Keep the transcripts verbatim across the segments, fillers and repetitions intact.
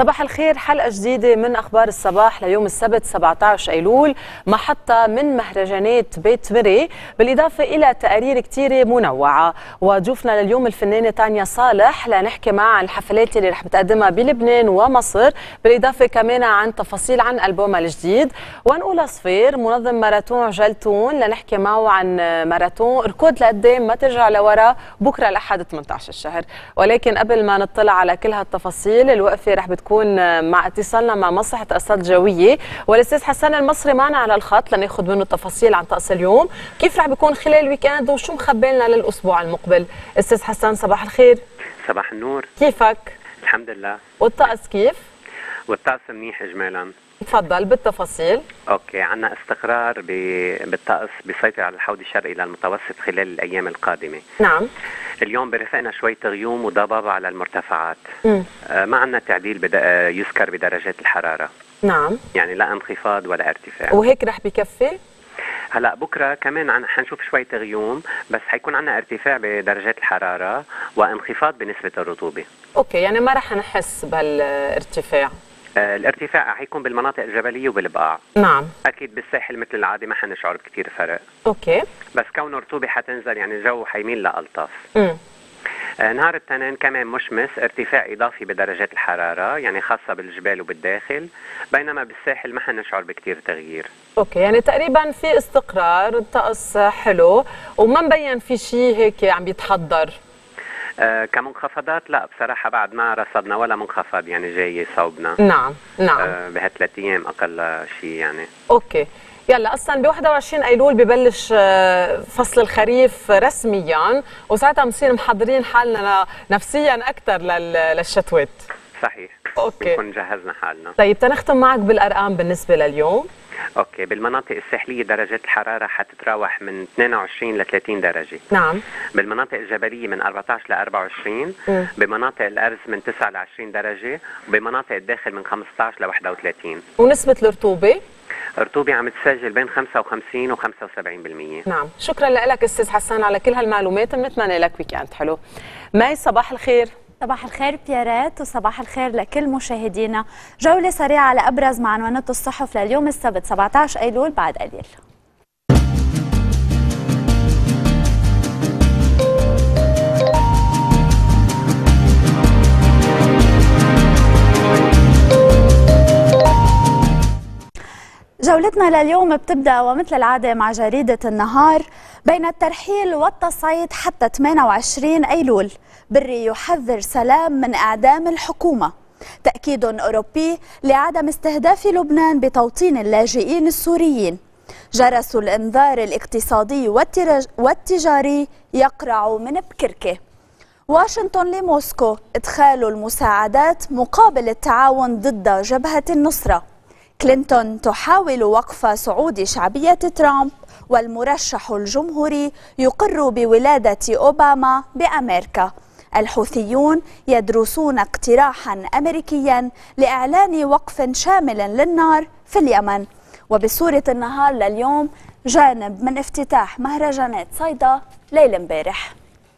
صباح الخير، حلقة جديدة من أخبار الصباح ليوم السبت سبعة عشر أيلول، محطة من مهرجانات بيت مري، بالإضافة إلى تقارير كتيرة منوعة. وضيوفنا لليوم الفنانة تانيا صالح لنحكي معها عن الحفلات اللي رح بتقدمها بلبنان ومصر، بالإضافة كمان عن تفاصيل عن ألبومها الجديد. ونقول صفير منظم ماراثون جلتون لنحكي معه عن ماراثون اركض لقدام ما ترجع لورا بكرة الأحد ثمانية عشر الشهر. ولكن قبل ما نطلع على كل هالتفاصيل، الوقفة رح بتكون مع اتصالنا مع مصلحة الأرصاد الجوية، والأستاذ حسن المصري معنا على الخط لناخذ منه التفاصيل عن طقس اليوم، كيف رح بيكون خلال الويكند وشو مخبي لنا للأسبوع المقبل. أستاذ حسن صباح الخير. صباح النور. كيفك؟ الحمد لله. والطقس كيف؟ والطقس منيح إجمالا. تفضل بالتفاصيل. اوكي، عندنا استقرار بالطقس بيسيطر على الحوض الشرقي للمتوسط خلال الايام القادمه. نعم. اليوم برفقنا شويه غيوم وضبابه على المرتفعات. امم آه ما عندنا تعديل بدا يذكر بدرجات الحراره. نعم. يعني لا انخفاض ولا ارتفاع. وهيك رح بكفي؟ هلا بكره كمان عن حنشوف شويه غيوم، بس حيكون عندنا ارتفاع بدرجات الحراره وانخفاض بنسبه الرطوبه. اوكي، يعني ما رح نحس بالارتفاع. الارتفاع حيكون بالمناطق الجبليه وبالبقاع. نعم. اكيد بالساحل مثل العاده ما حنشعر بكثير فرق. اوكي. بس كون الرطوبه حتنزل يعني الجو حيميل لألطف. امم آه نهار الاثنين كمان مشمس، ارتفاع اضافي بدرجات الحراره يعني خاصه بالجبال وبالداخل، بينما بالساحل ما حنشعر بكثير تغيير. اوكي، يعني تقريبا في استقرار، الطقس حلو وما مبين في شيء هيك عم بيتحضر. آه كمنخفضات لا بصراحة بعد ما رصدنا ولا منخفض يعني جاي صوبنا. نعم نعم. آه بهالثلاث أيام أقل شيء يعني. أوكي، يلا أصلا ب واحد وعشرين أيلول ببلش فصل الخريف رسميا، وساعتها بنصير محضرين حالنا نفسيا أكثر للشتوات. صحيح. أوكي. بنكون جهزنا حالنا. طيب تنختم معك بالأرقام بالنسبة لليوم. اوكي، بالمناطق الساحليه درجات الحراره حتتراوح من اثنين وعشرين ل ثلاثين درجه. نعم. بالمناطق الجبليه من أربعة عشر ل أربعة وعشرين، م. بمناطق الارز من تسعة ل عشرين درجه، وبمناطق الداخل من خمسة عشر ل واحد وثلاثين. ونسبه الرطوبه؟ الرطوبه عم تسجل بين خمسة وخمسين و خمسة وسبعين بالمئة. نعم، شكرا لك استاذ حسن على كل هالمعلومات، بنتمنى لك ويكند حلو. ماي صباح الخير. صباح الخير بيارات، وصباح الخير لكل مشاهدينا. جولة سريعة على أبرز معنونات الصحف لليوم السبت سبعة عشر أيلول بعد قليل. جولتنا لليوم بتبدأ ومثل العادة مع جريدة النهار. بين الترحيل والتصعيد حتى ثمانية وعشرين أيلول، بري يحذر سلام من إعدام الحكومة. تأكيد أوروبي لعدم استهداف لبنان بتوطين اللاجئين السوريين. جرس الإنذار الاقتصادي والتجاري يقرع من بكركة. واشنطن لموسكو إدخال المساعدات مقابل التعاون ضد جبهة النصرة. كلينتون تحاول وقف صعود شعبية ترامب، والمرشح الجمهوري يقر بولادة أوباما بأمريكا. الحوثيون يدرسون اقتراحا أمريكيا لإعلان وقف شامل للنار في اليمن. وبصورة النهار لليوم جانب من افتتاح مهرجانات صيدا ليل امبارح.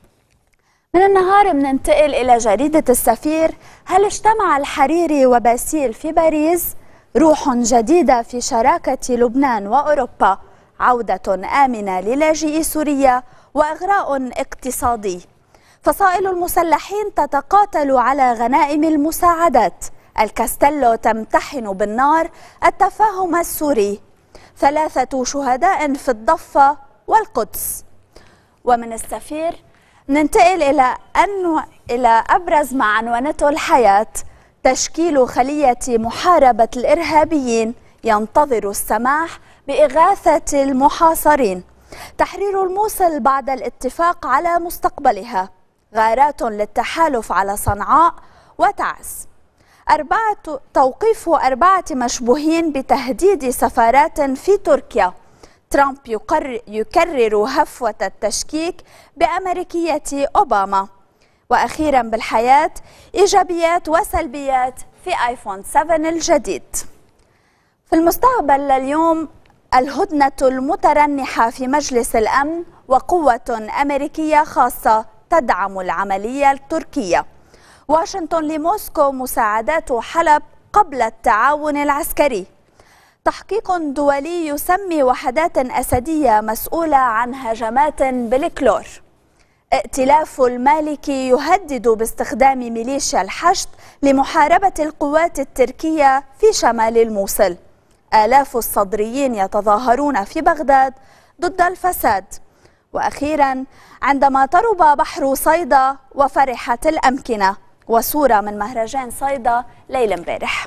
من النهار بننتقل إلى جريدة السفير. هل اجتمع الحريري وباسيل في باريس؟ روح جديدة في شراكة لبنان وأوروبا، عودة آمنة للاجئي سوريا، وإغراء اقتصادي. فصائل المسلحين تتقاتل على غنائم المساعدات. الكاستيلو تمتحن بالنار التفاهم السوري. ثلاثة شهداء في الضفة والقدس. ومن السفير ننتقل إلى أنه إلى أبرز ما عنونته الحياة. تشكيل خلية محاربة الإرهابيين ينتظر السماح بإغاثة المحاصرين. تحرير الموصل بعد الاتفاق على مستقبلها. غارات للتحالف على صنعاء وتعز. أربعة توقيف أربعة مشبوهين بتهديد سفارات في تركيا. ترامب يقرر, يكرر هفوة التشكيك بأمريكية أوباما. وأخيرا بالحياة إيجابيات وسلبيات في آيفون سبعة الجديد. في المستقبل لليوم، الهدنة المترنحة في مجلس الأمن وقوة أمريكية خاصة تدعم العملية التركية. واشنطن لموسكو مساعدات حلب قبل التعاون العسكري. تحقيق دولي يسمي وحدات أسدية مسؤولة عن هجمات بالكلور. ائتلاف المالكي يهدد باستخدام ميليشيا الحشد لمحاربة القوات التركية في شمال الموصل. آلاف الصدريين يتظاهرون في بغداد ضد الفساد. وأخيرا عندما ترب بحر صيدا وفرحت الأمكنة، وصورة من مهرجان صيدا ليل امبارح.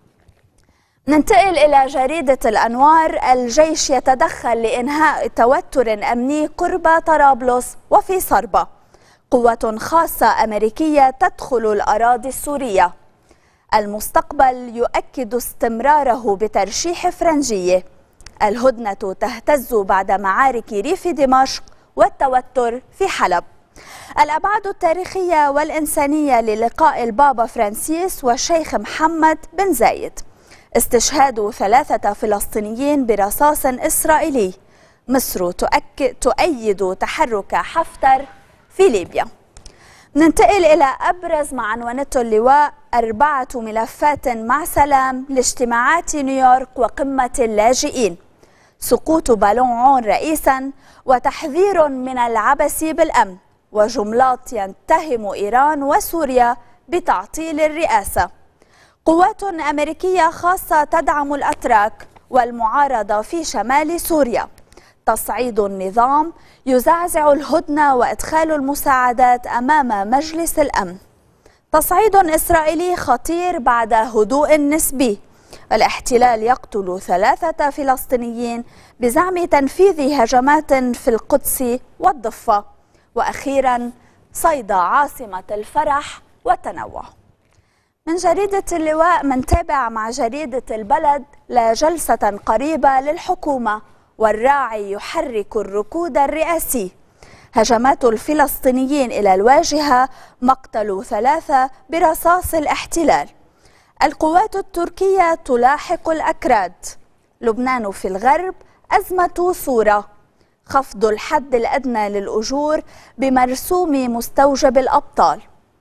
ننتقل إلى جريدة الأنوار. الجيش يتدخل لإنهاء توتر أمني قرب طرابلس وفي صربة. قوة خاصة أمريكية تدخل الأراضي السورية. المستقبل يؤكد استمراره بترشيح فرنجية. الهدنة تهتز بعد معارك ريف دمشق والتوتر في حلب. الأبعاد التاريخية والإنسانية للقاء البابا فرانسيس والشيخ محمد بن زايد. استشهاد ثلاثة فلسطينيين برصاص إسرائيلي. مصر تؤكد تؤيد تحرك حفتر في ليبيا. ننتقل إلى أبرز ما عنونته اللواء: أربعة ملفات مع سلام لاجتماعات نيويورك وقمة اللاجئين. سقوط بالون عون رئيسا وتحذير من العبث بالأمن. وجملات يتهم إيران وسوريا بتعطيل الرئاسة. قوات أمريكية خاصة تدعم الأتراك والمعارضة في شمال سوريا. تصعيد النظام يزعزع الهدنة وإدخال المساعدات أمام مجلس الأمن. تصعيد إسرائيلي خطير بعد هدوء نسبي. الاحتلال يقتل ثلاثة فلسطينيين بزعم تنفيذ هجمات في القدس والضفة. وأخيرا صيدا عاصمة الفرح والتنوع. من جريدة اللواء منتابع مع جريدة البلد: لا جلسة قريبة للحكومة والراعي يحرك الركود الرئاسي. هجمات الفلسطينيين إلى الواجهة، مقتل ثلاثة برصاص الاحتلال. القوات التركية تلاحق الأكراد. لبنان في الغرب أزمة صورة. خفض الحد الأدنى للأجور بمرسوم مستوجب الأبطال.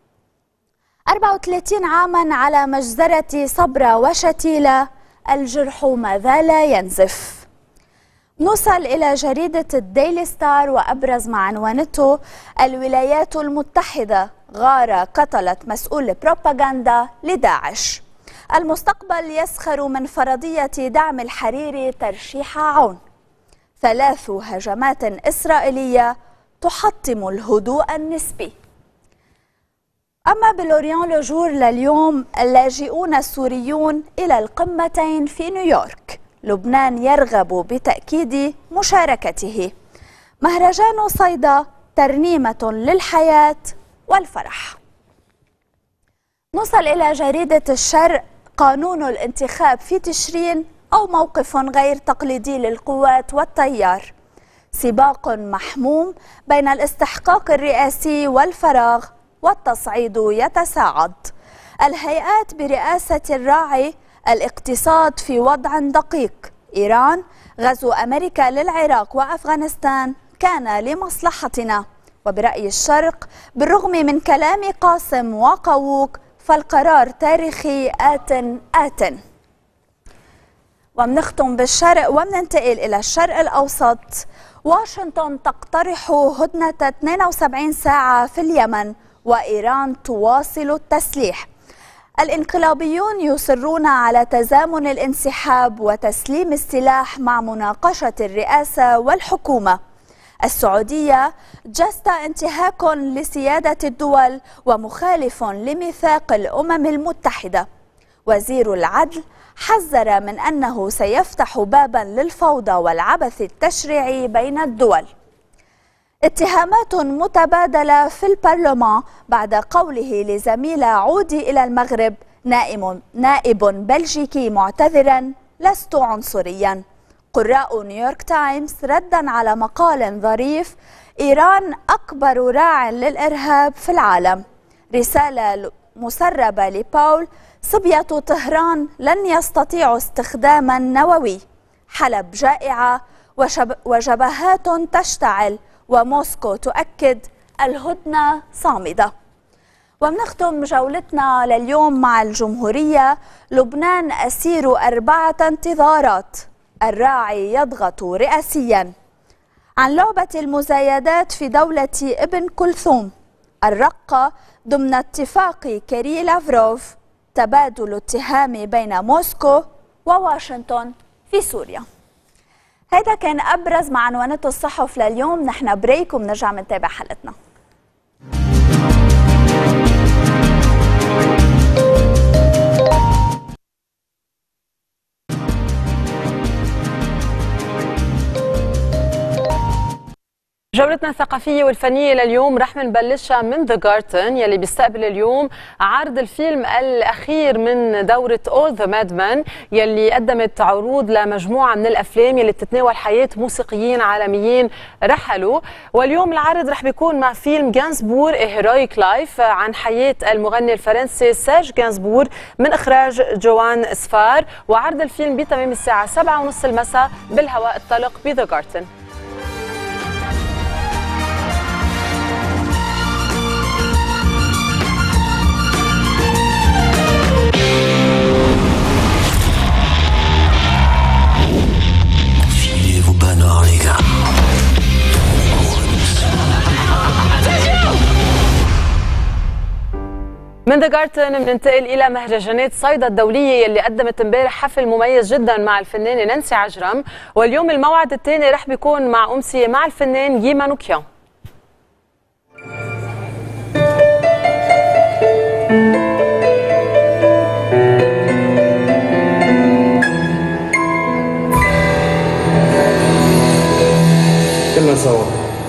أربعة وثلاثين عاما على مجزرة صبرا وشتيلة، الجرح ما زال ينزف. نوصل إلى جريدة الديلي ستار وأبرز ما عنوانته: الولايات المتحدة غارة قتلت مسؤول بروباغندا لداعش. المستقبل يسخر من فرضية دعم الحريري ترشيح عون. ثلاث هجمات إسرائيلية تحطم الهدوء النسبي. أما بلوريان لوجور لليوم: اللاجئون السوريون إلى القمتين في نيويورك. لبنان يرغب بتأكيد مشاركته. مهرجان صيدا ترنيمة للحياة والفرح. نصل إلى جريدة الشرق: قانون الانتخاب في تشرين أو موقف غير تقليدي للقوات والتيار. سباق محموم بين الاستحقاق الرئاسي والفراغ، والتصعيد يتصاعد. الهيئات برئاسة الراعي. الاقتصاد في وضع دقيق. إيران: غزو أمريكا للعراق وأفغانستان كان لمصلحتنا. وبرأي الشرق: بالرغم من كلام قاسم وقووق فالقرار تاريخي آت آت. ومنختم بالشرق ومننتقل إلى الشرق الأوسط. واشنطن تقترح هدنة اثنين وسبعين ساعة في اليمن، وإيران تواصل التسليح. الانقلابيون يصرون على تزامن الانسحاب وتسليم السلاح مع مناقشة الرئاسة والحكومة. السعودية: جست انتهاك لسيادة الدول ومخالف لميثاق الأمم المتحدة. وزير العدل حذر من أنه سيفتح بابا للفوضى والعبث التشريعي بين الدول. اتهامات متبادلة في البرلمان بعد قوله لزميلة عودي إلى المغرب: نائب, نائب بلجيكي معتذرا: لست عنصريا. قراء نيويورك تايمز ردا على مقال ظريف: إيران أكبر راع للإرهاب في العالم. رسالة مسربة لباول: صبية طهران لن يستطيعوا استخداما نووي. حلب جائعة وشب وجبهات تشتعل، وموسكو تؤكد الهدنة صامدة. وبنختم جولتنا لليوم مع الجمهورية. لبنان أسير أربعة انتظارات، الراعي يضغط رئاسيا. عن لعبة المزايدات في دولة ابن كلثوم. الرقة ضمن اتفاق كيري لافروف. تبادل اتهام بين موسكو وواشنطن في سوريا. هذا كان أبرز معنونات الصحف لليوم. نحن بريك وبنرجع منتابع حلقتنا. جولتنا الثقافية والفنية لليوم رح نبلشها من ذا جارتن يلي بيستقبل اليوم عرض الفيلم الأخير من دورة All the Madmen يلي قدمت عروض لمجموعة من الأفلام يلي بتتناول حياة موسيقيين عالميين رحلوا. واليوم العرض رح بيكون مع فيلم غانسبور هيرويك لايف عن حياة المغني الفرنسي سيرج غانسبور من إخراج جوان سفار. وعرض الفيلم بتمام الساعة سبعة ونص المساء بالهواء الطلق بذا جارتن. من ذا جارتن بننتقل الى مهرجانات صيدا الدوليه يلي قدمت امبارح حفل مميز جدا مع الفنانه نانسي عجرم. واليوم الموعد الثاني رح بيكون مع امسيه مع الفنان يي مانوكيان. كلنا سوا.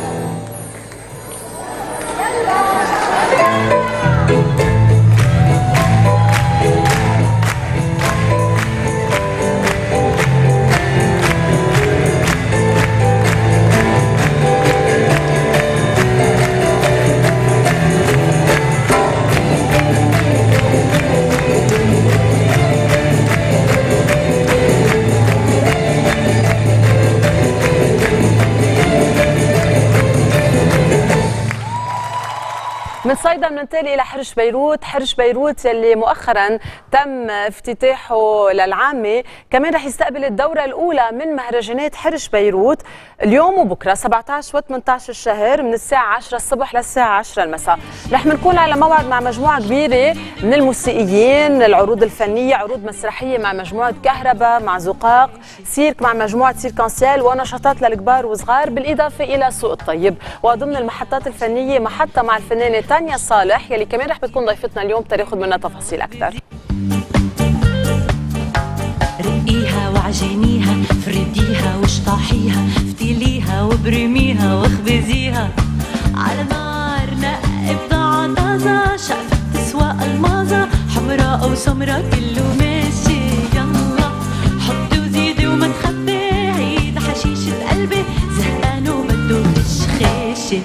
من صيدا بننتقل الى حرش بيروت. حرش بيروت يلي مؤخرا تم افتتاحه للعامه، كمان رح يستقبل الدوره الاولى من مهرجانات حرش بيروت اليوم وبكره سبعة عشر وثمانية عشر الشهر من الساعه عشرة الصبح للساعه عشرة المساء. رح نكون على موعد مع مجموعه كبيره من الموسيقيين، العروض الفنيه، عروض مسرحيه مع مجموعه كهرباء، مع زقاق، سيرك مع مجموعه سيركانسيال، ونشاطات للكبار وصغار، بالاضافه الى سوق الطيب. وضمن المحطات الفنيه محطه مع الفنانه تانيا صالح يلي كمان رح بتكون ضيفتنا اليوم تاخذ منها تفاصيل اكثر. رقيها وعجنيها، فرديها واشطحيها، فتيليها وبرميها واخبزيها على نار نقي بضاعة طازة، شقفة تسوى المازة، حمراء وسمراء كله ماشي. يلا حطي وزيدي وما تخبي، عيد حشيشة قلبي زهقان وبده تشخيشي.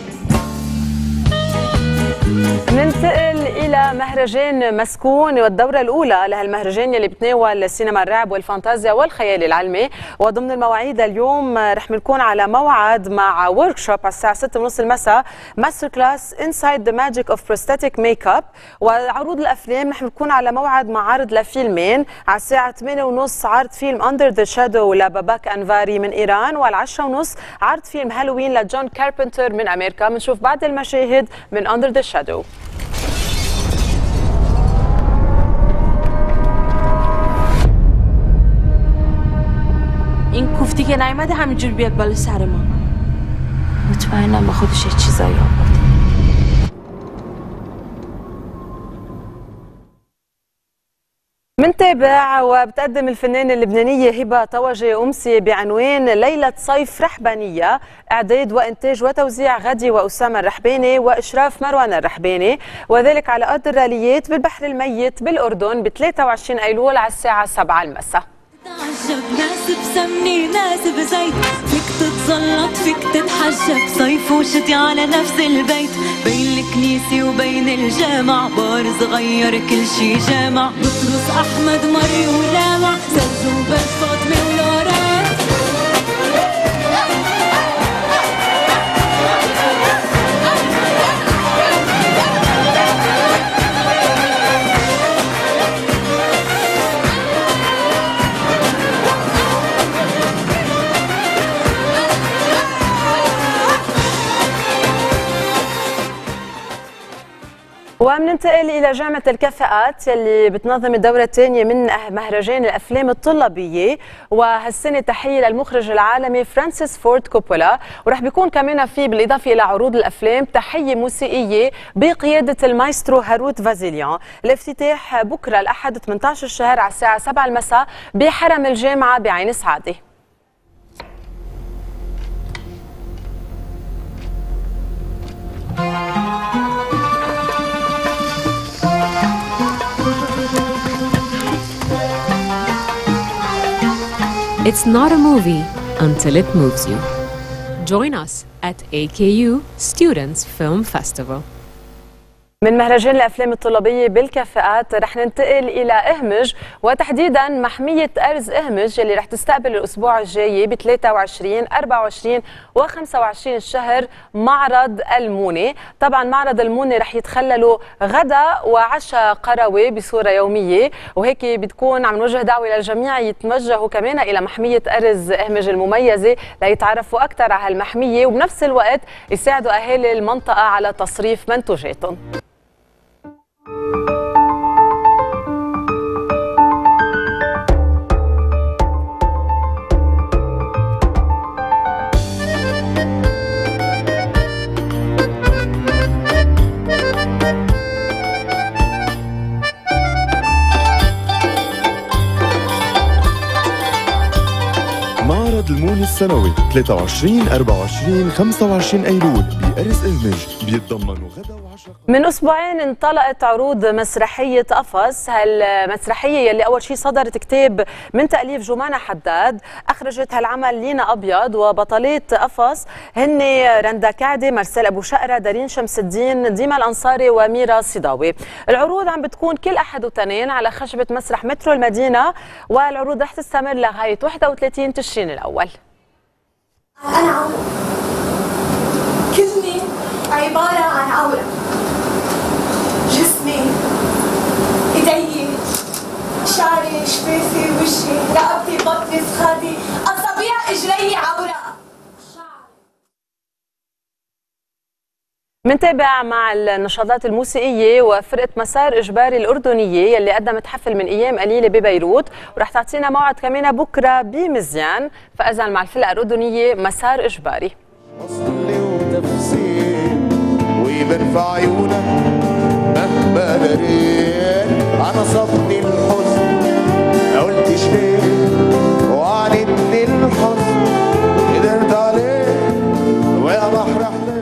ننتقل إلى مهرجان مسكون والدورة الأولى لهالمهرجان يلي بتناول سينما الرعب والفانتازيا والخيال العلمي. وضمن المواعيد اليوم رح نكون على موعد مع ورك شوب على الساعة ستة ونص المساء، ماستر كلاس انسايد ذا ماجيك اوف بروستاتيك ميك اب. وعروض الأفلام رح نكون على موعد مع عرض لفيلمين على الساعة ثمانية ونص، عرض فيلم أندر ذا شادو لباباك أنفاري من إيران، وعلى عشرة ونص عرض فيلم هالوين لجون كاربنتر من أمريكا. بنشوف بعض المشاهد من أندر ذا شادو. این کوفتی که نیامده همینجور بیاد بالا سر ما. مطمئنم با خودش یه چیزایی آورده. منتابع وبتقدم الفنانة اللبنانية هبة طوجة أمسية بعنوان ليلة صيف رحبانية، إعداد وإنتاج وتوزيع غدي وأسامة الرحباني وإشراف مروان الرحباني، وذلك على أرض الراليات بالبحر الميت بالأردن ب ثلاثة وعشرين أيلول على الساعة سبعة المساء. تعجب ناس بسمني ناس بزيت، فيك تتزلط فيك تتحجب، صيف وشتي على نفس البيت، بين الكنيسة وبين الجامع بار صغير كل شي جامع، بطرس أحمد مري ولامع، سرجوبات فاطمة ولوران. ومننتقل إلى جامعة الكفاءات يلي بتنظم الدورة الثانية من مهرجان الأفلام الطلابية، وهالسنة تحية للمخرج العالمي فرانسيس فورد كوبولا، ورح بيكون كمان في بالإضافة إلى عروض الأفلام تحية موسيقية بقيادة المايسترو هاروت فازيليان. الافتتاح بكرة الأحد ثمانية عشر الشهر على الساعة سبعة المساء بحرم الجامعة بعين سعادة. It's not a movie until it moves you. Join us at A K U Students Film Festival. من مهرجان الأفلام الطلابية بالكفاءات رح ننتقل إلى إهمج، وتحديدا محمية أرز إهمج اللي رح تستقبل الأسبوع الجاي ب ثلاثة وعشرين أربعة وعشرين وخمسة وعشرين الشهر معرض المونة. طبعا معرض المونة رح يتخلله غداء وعشاء قروي بصورة يومية، وهيك بتكون عم نوجه دعوة للجميع يتوجهوا كمان إلى محمية أرز إهمج المميزة ليتعرفوا أكثر على هالمحمية، وبنفس الوقت يساعدوا أهالي المنطقة على تصريف منتوجاتهم. معرض المونة السنوي ثلاثة وعشرين أربعة وعشرين خمسة وعشرين أيلول بأرز إهمج بيتضمنوا غدا وعشاء. من أسبوعين انطلقت عروض مسرحية قفص، هالمسرحية يلي أول شيء صدرت كتاب من تأليف جمانة حداد، أخرجت هالعمل لينا أبيض، وبطلات قفص هن رندا كعدي، مرسال أبو شقرة، دارين شمس الدين، ديما الأنصاري، وميرا صداوي. العروض عم بتكون كل أحد وتنين على خشبة مسرح مترو المدينة، والعروض رح تستمر لغاية واحد وثلاثين تشرين الأول. أنا عمرو، كلمة عبارة عن عورة، جسمي، إيدي، شعري، شفافي، وجهي، رقبتي، بطني، فخادي، أصابع إجري عورة. منتابع مع النشاطات الموسيقية وفرقة مسار إجباري الأردنية يلي قدمت حفل من أيام قليلة ببيروت، ورح تعطينا موعد كمان بكرة بمزيان، فإذا مع الفرقة الأردنية مسار إجباري. أصلي وتفسير ويبان في عيونك مهما دريت، أنا صابني الحزن ما قلتش ليه وعانتني الحزن قدرت عليه ويا بحر أحلام.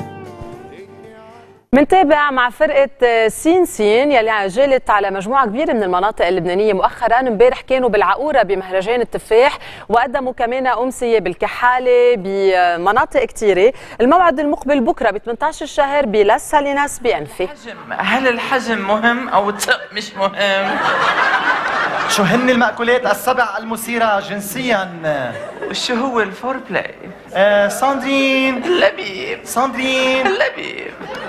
منتابع مع فرقة سين سين يلي عجلت على مجموعة كبيرة من المناطق اللبنانية مؤخرا. امبارح كانوا بالعقورة بمهرجان التفاح، وقدموا كمان أمسية بالكحالة بمناطق كتيرة. الموعد المقبل بكرة ب ثمانية عشر الشهر بلاس ساليناس بأنفي. هل الحجم مهم أو التق مش مهم؟ شو هن المأكولات السبع المثيرة جنسيا؟ وشو هو الفور بلاي؟ آه ساندرين اللبيب. ساندرين اللبيب.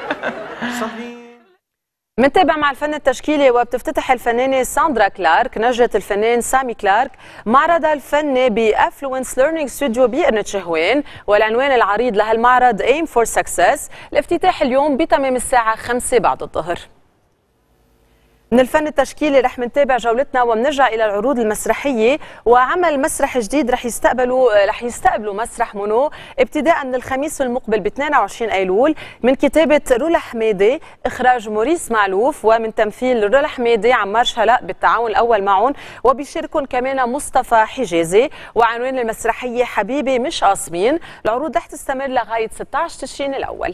منتابع مع الفن التشكيلي، وبتفتتح الفنانة ساندرا كلارك نجدة الفنان سامي كلارك معرضها الفني بأفلونس ليرنينج ستوديو بقرنة شهوان، والعنوان العريض لهالمعرض Aim for Success. الافتتاح اليوم بتمام الساعة خمسة بعد الظهر. من الفن التشكيلي رح منتابع جولتنا ومنرجع الى العروض المسرحيه، وعمل مسرح جديد رح يستقبلوا رح يستقبلوا مسرح مونو ابتداء من الخميس المقبل ب اثنين وعشرين ايلول، من كتابه رولا حميدي، اخراج موريس معلوف، ومن تمثيل رولا حميدي عمار شهلاء بالتعاون الاول معهم، وبيشاركهم كمان مصطفى حجازي. وعنوان المسرحيه حبيبي مش قاصمين. العروض رح تستمر لغايه ستة عشر تشرين الاول.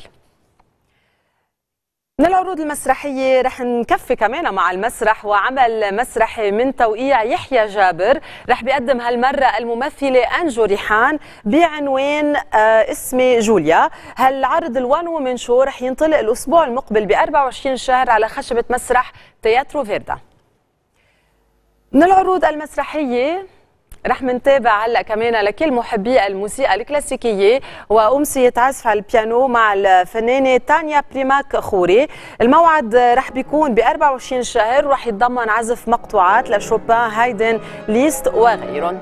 من العروض المسرحية رح نكفي كمان مع المسرح، وعمل مسرحي من توقيع يحيى جابر رح بيقدم هالمرة الممثلة أنجو ريحان بعنوان آه اسمي جوليا. هالعرض الوان ومن شو رح ينطلق الأسبوع المقبل ب أربعة وعشرين شهر على خشبة مسرح تياترو فيردا. من العروض المسرحية رح منتابع هلا كمان لكل محبي الموسيقى الكلاسيكيه وامسيه عزف على البيانو مع الفنانه تانيا بريماك خوري. الموعد رح بيكون ب أربعة وعشرين شهر، ورح يتضمن عزف مقطوعات لشوبان، هايدن، ليست وغيرهم.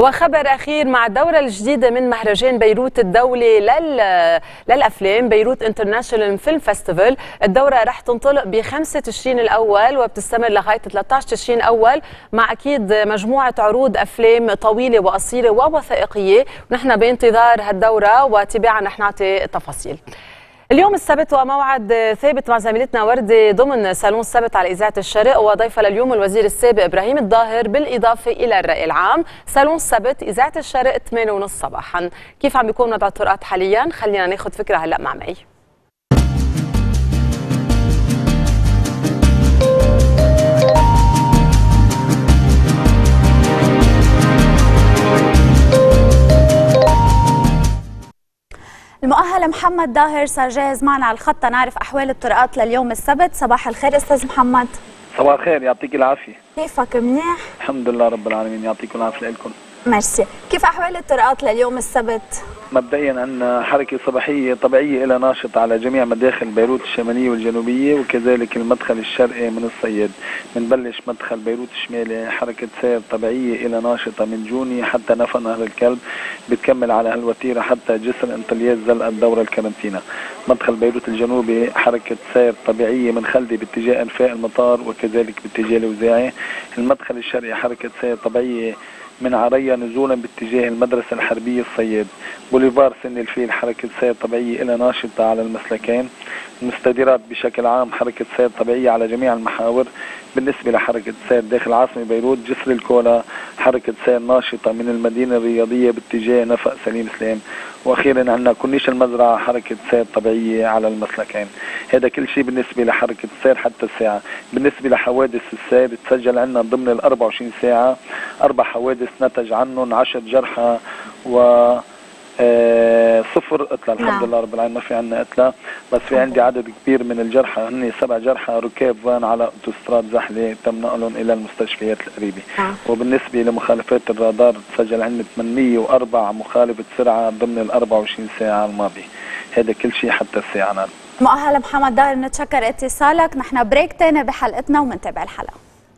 وخبر أخير مع الدورة الجديدة من مهرجان بيروت الدولي لل... للأفلام بيروت انترناشونال فيلم فيستيفال. الدورة رح تنطلق ب خمسة تشرين الأول وبتستمر لغاية ثلاثة عشر تشرين الأول، مع أكيد مجموعة عروض أفلام طويلة وقصيرة ووثائقية. ونحن بانتظار هالدورة وتباعا رح نعطي تفاصيل. اليوم السبت وموعد ثابت مع زميلتنا وردة ضمن صالون السبت على إذاعة الشرق، وضيفها لليوم الوزير السابق إبراهيم الظاهر، بالإضافة إلى الرأي العام. صالون السبت إذاعة الشرق ثمانية وثلاثين صباحا. كيف عم بيكون وضع الطرقات حاليا؟ خلينا ناخذ فكرة هلأ مع مي. المؤهل محمد ظاهر صار جاهز معنا على الخط نعرف أحوال الطرقات لليوم السبت. صباح الخير أستاذ محمد. صباح الخير، يعطيك العافية. كيفك؟ منيح الحمد لله رب العالمين، يعطيكم العافية لكم. ميرسي. كيف أحوال الطرقات لليوم السبت؟ مبدئيا عندنا حركة صباحية طبيعية إلى ناشطة على جميع مداخل بيروت الشمالية والجنوبية، وكذلك المدخل الشرقي من الصياد. بنبلش مدخل بيروت الشمالي حركة سير طبيعية إلى ناشطة من جوني حتى نفق نهر الكلب، بتكمل على هالوتيرة حتى جسر انطليات زلقة الدورة الكرنتينا. مدخل بيروت الجنوبي حركة سير طبيعية من خلدي باتجاه انفاق المطار وكذلك باتجاه الوزاعي. المدخل الشرقي حركة سير طبيعية من عريا نزولا باتجاه المدرسة الحربية الصياد. بوليفار سن الفيل حركة سير طبيعية إلى ناشطة على المسلكين. المستديرات بشكل عام حركة سير طبيعية على جميع المحاور. بالنسبة لحركة سير داخل عاصمة بيروت جسر الكولا حركة سير ناشطة من المدينة الرياضية باتجاه نفق سليم سليم. واخيرا عندنا كورنيش المزرعة حركة سير طبيعية على المسلكين. هذا كل شيء بالنسبة لحركة السير حتى الساعة. بالنسبة لحوادث السير تسجل عندنا ضمن ال أربعة وعشرين ساعة أربع حوادث نتج عنهم عشر جرحى و آه صفر قتلى. الحمد نعم. لله رب العالمين ما في عندنا قتلى، بس في عندي عدد كبير من الجرحى، هن سبع جرحى ركاب فان على اوتوستراد زحله تم نقلهم الى المستشفيات القريبه. نعم. وبالنسبه لمخالفات الرادار تسجل عندنا ثمانمئة وأربعة مخالفه سرعه ضمن ال أربعة وعشرين ساعه الماضيه. هذا كل شيء حتى الساعه. نعم. مؤهل محمد ظاهر نتشكر اتصالك. نحن بريك تاني بحلقتنا ومنتابع الحلقه.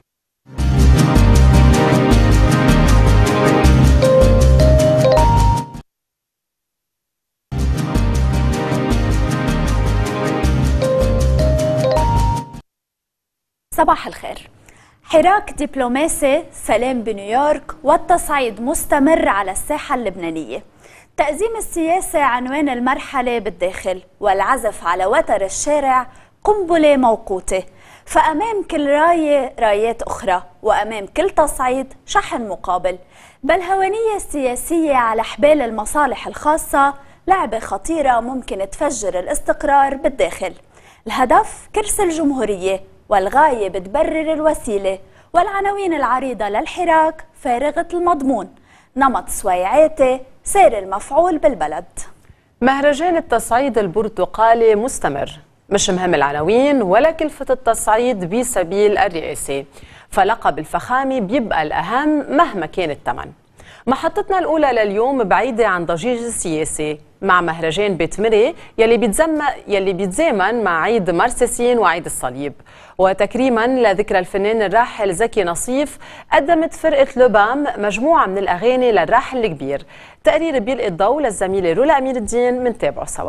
صباح الخير. حراك دبلوماسي، سلام بنيويورك، والتصعيد مستمر على الساحة اللبنانية. تأزيم السياسة عنوان المرحلة بالداخل، والعزف على وتر الشارع قنبلة موقوتة. فأمام كل راية رايات أخرى، وأمام كل تصعيد شحن مقابل. بالهوانية السياسية على حبال المصالح الخاصة لعبة خطيرة ممكن تفجر الاستقرار بالداخل. الهدف كرسي الجمهورية، والغاية بتبرر الوسيلة، والعناوين العريضة للحراك فارغة المضمون. نمط سويعاتي، سير المفعول بالبلد. مهرجان التصعيد البرتقالي مستمر، مش مهم العناوين ولا كلفة التصعيد بسبيل الرئاسة، فلقب الفخامة بيبقى الأهم مهما كان الثمن. محطتنا الأولى لليوم بعيدة عن ضجيج السياسي، مع مهرجان بيت مري يلي بيتزم يلي بيتزامن مع عيد مرسيسين وعيد الصليب. وتكريما لذكرى الفنان الراحل زكي نصيف، قدمت فرقة لوبام مجموعة من الأغاني للراحل الكبير. تقرير بيلقي الضوء للزميلة رولا أمير الدين، منتابعه سوا.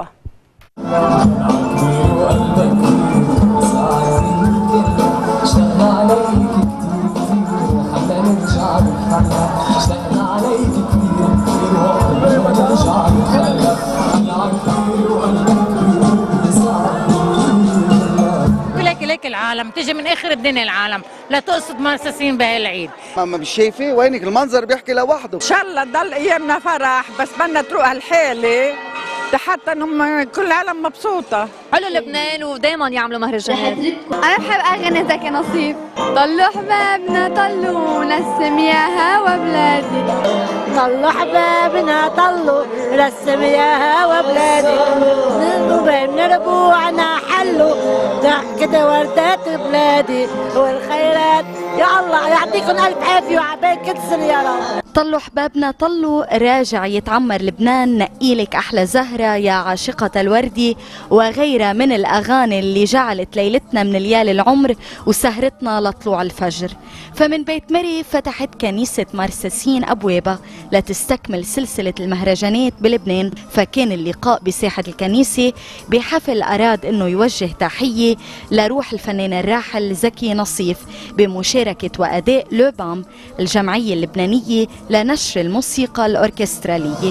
لك لك العالم تجي من اخر الدنيا العالم لا تقصد مرسسين بهالعيد. ماما مش شايفه وينك؟ المنظر بيحكي لوحده. ان شاء الله تضل ايامنا فرح، بس بدنا تروق هالحاله لحتى انهم كل العالم مبسوطه. حلو لبنان ودائما يعملوا مهرجانات. انا بحب اغني زكي نصيف. طلوا حبابنا طلوا نسم يا هوا بلادي. طلوا حبابنا طلوا رسم يا هوا بلادي. نربو من ربوعنا حلوا ضحكة وردات بلادي والخيرات يا الله يعطيكم الف عافيه وعبال كل سنه يا رب. طلوا حبابنا طلوا راجع يتعمر لبنان، نقيلك أحلى زهرة يا عاشقة الوردي، وغيرها من الأغاني اللي جعلت ليلتنا من ليالي العمر وسهرتنا لطلوع الفجر. فمن بيت مري فتحت كنيسة مرسسين أبوابها لتستكمل سلسلة المهرجانات بلبنان، فكان اللقاء بساحة الكنيسة بحفل أراد أنه يوجه تحية لروح الفنان الراحل زكي نصيف بمشاركة وأداء لوبام الجمعية اللبنانية لنشر الموسيقى الأوركسترالية.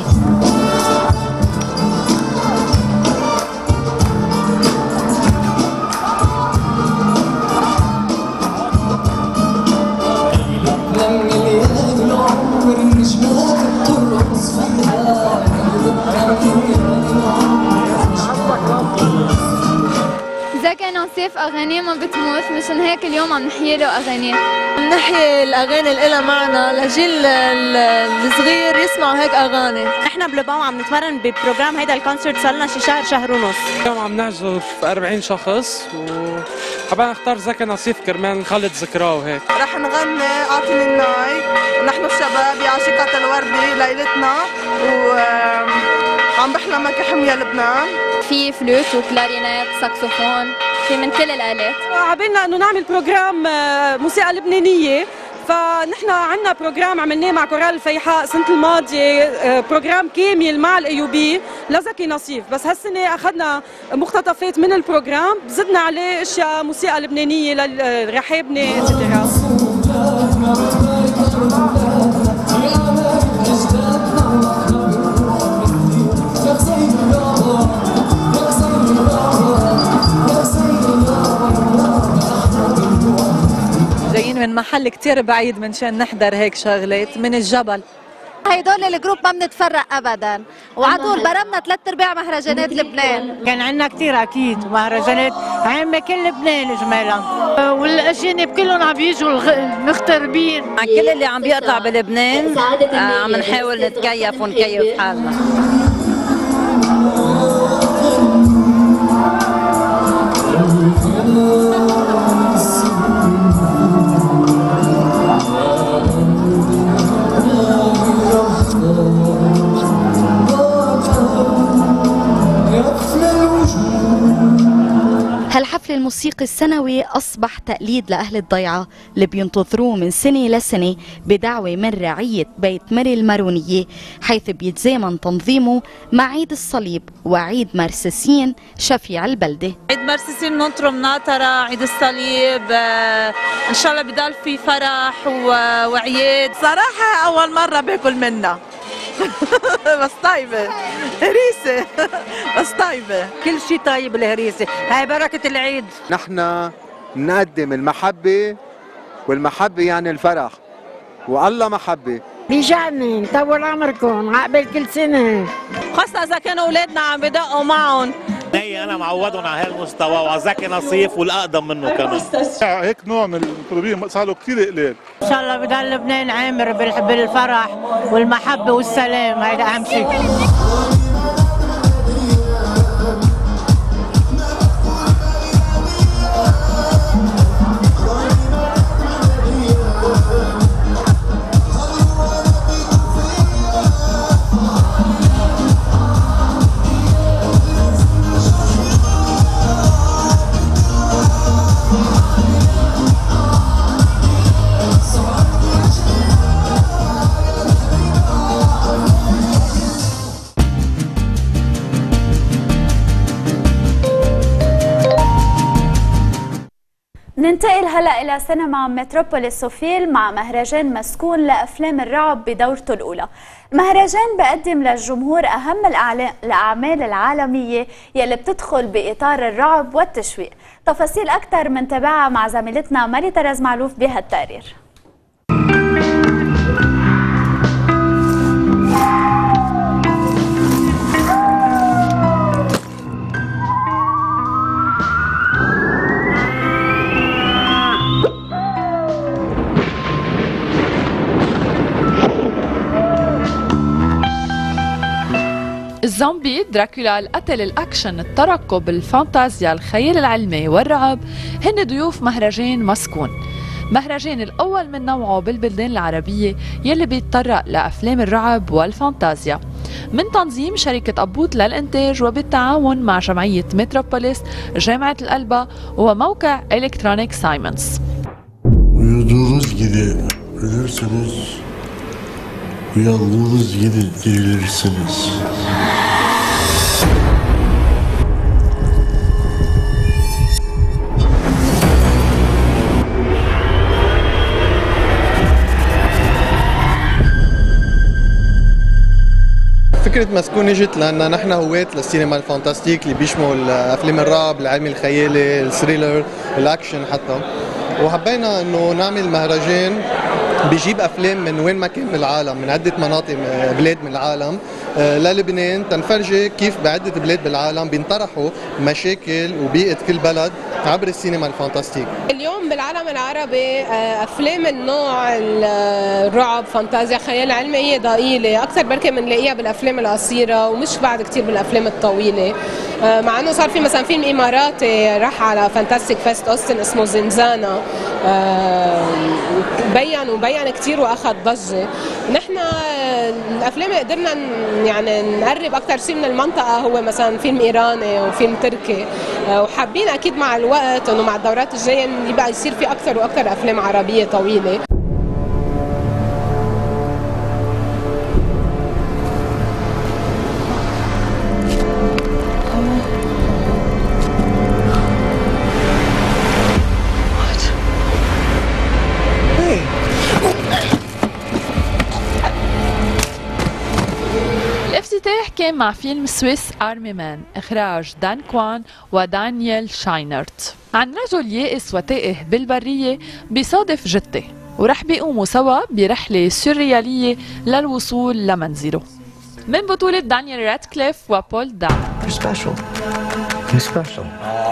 زكي نصيف أغانيه ما بتموت، مشان هيك اليوم عم نحيي له أغانيه. بنحيي الأغاني اللي لها معنى لجيل الصغير يسمعوا هيك أغاني. نحن بلبنان عم نتمرن ببروجرام هيدا الكونسرت صار لنا شي شهر شهر ونص. اليوم عم نعزف أربعين شخص وحابين نختار زكي نصيف كرمال نخلد ذكراه وهيك. رح نغني أعطني الناي ونحن الشباب يا عاشقة الوردي ليلتنا وعم بحلمك حمية لبنان. في فلوت وكلارينات ساكسوفون، في من كل الآلات. عبالنا انه نعمل بروجرام موسيقى لبنانية، فنحن عندنا بروجرام عملناه مع كورال الفيحاء السنة الماضية، بروجرام كامل مع الايوبي لزكي نصيف، بس هالسنة اخذنا مقتطفات من البروجرام زدنا عليه اشياء موسيقى لبنانية للرحابنة اتسترا. جايين من محل كتير بعيد منشان نحضر هيك شغلات من الجبل. هيدول الجروب ما بنتفرق ابدا، وعطول برمنا ثلاث ارباع مهرجانات لبنان. كان عندنا كثير اكيد مهرجانات عامه كل لبنان اجمالا، والاجانب كلهم عم يجوا المغتربين. عن كل اللي عم بيقطع بلبنان آه عم نحاول نتكيف ونكيف حالنا. هالحفل الموسيقي السنوي أصبح تقليد لأهل الضيعة اللي بينتظروه من سنة لسنة بدعوة من رعية بيت مري المارونية، حيث بيتزامن تنظيمه مع عيد الصليب وعيد مرسسين شفيع البلدة. عيد مرسسين ننطره مناطرة، عيد الصليب آه إن شاء الله بضل في فرح وعياد. صراحة أول مرة باكل منها بس طيبة هريسة بس طيبة، كل شيء طيب الهريسة، هاي بركة العيد. نحن نقدم المحبة، والمحبة يعني الفرح، والله محبة. بيجعني طول عمركم عقبال كل سنة، خاصة إذا كانوا أولادنا عم بدقوا معهم. ني أنا معودهم على هالمستوى وزكي نصيف والأقدم منه كمان. هيك نوع من المطربين صار له كثير قليل. ان شاء الله بضل لبنان عامر بالفرح والمحبه والسلام، هيدا اهم شيء. ننتقل هلا الى سينما متروبوليس سوفيل مع مهرجان مسكون لافلام الرعب بدورته الاولى. المهرجان بقدم للجمهور اهم الاعمال العالميه يلي بتدخل باطار الرعب والتشويق. تفاصيل اكثر من تابعها مع زميلتنا ماري ترز معلوف بهالتقرير. الزومبي، دراكولا، القتل، الأكشن، الترقب، الفانتازيا، الخيال العلمي والرعب هن ضيوف مهرجان مسكون. مهرجان الأول من نوعه بالبلدان العربية يلي بيتطرق لأفلام الرعب والفانتازيا من تنظيم شركة أبوط للإنتاج وبالتعاون مع جمعية متروبوليس جامعة القلبة وموقع إلكترونيك سايمونز. Uyuduğunuz gibi ölürseniz, uyandığınız gibi dirilirsiniz. فكرة مسكون اجت لأن نحن هواة للسينما الفانتاستيك اللي بيشمل أفلام الرعب، العلم الخيالي، الثريلر، الأكشن حتى، وحبينا إنه نعمل مهرجان بيجيب أفلام من وين ما كان بالعالم، من عدة مناطق بلاد من العالم للبنان، تنفرجي كيف بعدة بلاد بالعالم بينطرحوا مشاكل وبيئة كل بلد عبر السينما الفانتاستيك. اليوم بالعالم العربي افلام النوع الرعب، فانتازيا، خيال علمي هي ضئيله، اكثر بركه بنلاقيها بالافلام القصيره ومش بعد كثير بالافلام الطويله. مع انه صار في مثلا فيلم اماراتي راح على فانتاستيك فيست اوستن اسمه زنزانه، بين وبين كثير واخذ ضجه. نحن الافلام اللي قدرنا يعني نقرب اكثر شيء من المنطقه هو مثلا فيلم ايراني وفيلم تركي، وحابين اكيد مع الوقت انه مع الدورات الجايه يبقى يصير في اكثر واكثر افلام عربيه طويله. الافتتاح كان مع فيلم سويس آرمي مان إخراج دان كوان ودانيال شاينرت عن رجل يائس وتائه بالبرية بيصادف جثة ورح بيقوموا سوا برحلة سوريالية للوصول لمنزله من بطولة دانيال رادكليف وبول دان. You're special. You're special.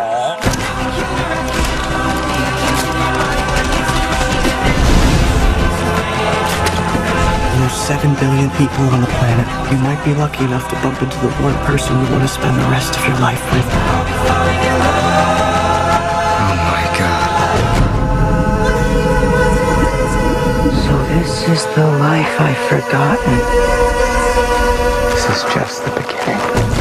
There's seven billion people on the planet. You might be lucky enough to bump into the one person you want to spend the rest of your life with. Oh my God. So this is the life I've forgotten. This is just the beginning.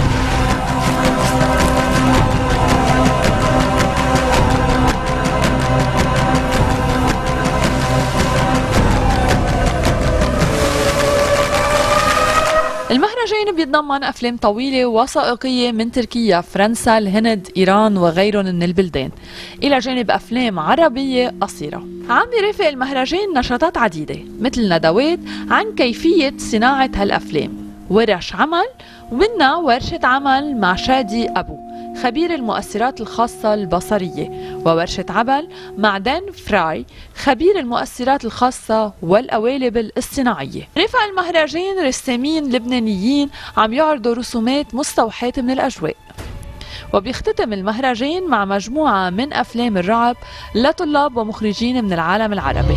المهرجان بيتضمن أفلام طويلة وثائقية من تركيا، فرنسا، الهند، إيران وغيرهم من البلدان، إلى جانب أفلام عربية قصيرة. عم بيرافق المهرجان نشاطات عديدة مثل ندوات عن كيفية صناعة هالأفلام، ورش عمل، ومنها ورشة عمل مع شادي أبو خبير المؤثرات الخاصة البصرية، وورشة عمل مع دان فراي خبير المؤثرات الخاصة والقوالب الصناعية. رفق المهرجان رسامين لبنانيين عم يعرضوا رسومات مستوحاة من الأجواء. وبيختتم المهرجان مع مجموعة من أفلام الرعب لطلاب ومخرجين من العالم العربي.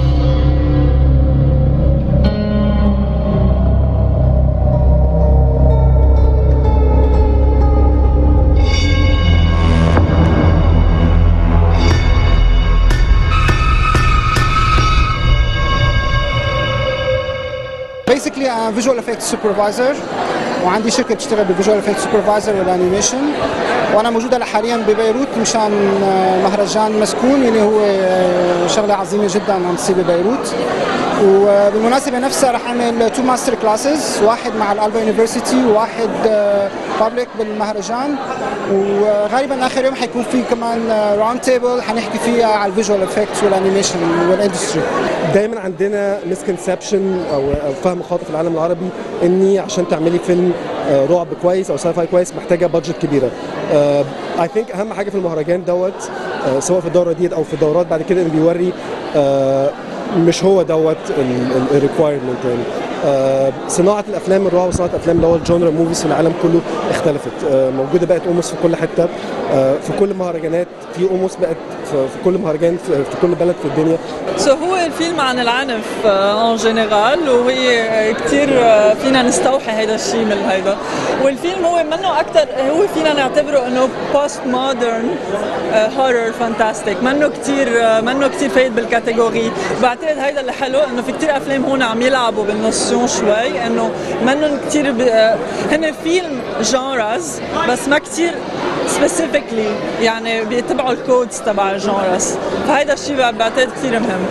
Basically I'm a visual effects supervisor وعندي شركة بتشتغل بالفيجوال effects supervisor والانيميشن، وانا موجودة حاليا ببيروت مشان مهرجان مسكون اللي هو شغلة عظيمة جدا عم تصير ببيروت. وبالمناسبة نفسها رح اعمل تو ماستر كلاسز، واحد مع الالبا يونيفرسيتي وواحد بابليك بالمهرجان، وغالبا اخر يوم حيكون في كمان راوند تيبل حنحكي فيها على الفيجوال افكتس والانيميشن والاندستري. دايما عندنا مسكونسبشن او فهم خاطئ في العالم العربي اني عشان تعملي فيلم رعب كويس او ساي فاي كويس محتاجه بادجت كبيره. اي ثينك اهم حاجه في المهرجان دوت سواء في الدوره ديت او في الدورات بعد كده اللي بيوري مش هو دوت الريكوايرمنت. يعني صناعه الافلام الرعب وصناعه الافلام اللي هو الجونرا موفيز في العالم كله اختلفت، موجوده بقت اوموس في كل حته، في كل المهرجانات في اوموس بقت في كل مهرجان في كل بلد في الدنيا. سو هو الفيلم عن العنف ان جنرال، وهي كثير فينا نستوحي هذا الشيء من هيدا، والفيلم هو منه اكثر، هو فينا نعتبره انه بوست مودرن هورر فانتاستيك، منه كثير منه كثير فايت بالكاتيجوري. بعتقد هيدا اللي حلو انه في كثير افلام هون عم يلعبوا بالنوسيون شوي، انه منهم كثير ب... هن فيلم جانرز بس ما كثير سبيسيفيكلي، يعني بيتبعوا الكودز تبع الجانرز، فهيدا الشيء بعتقد كثير مهم.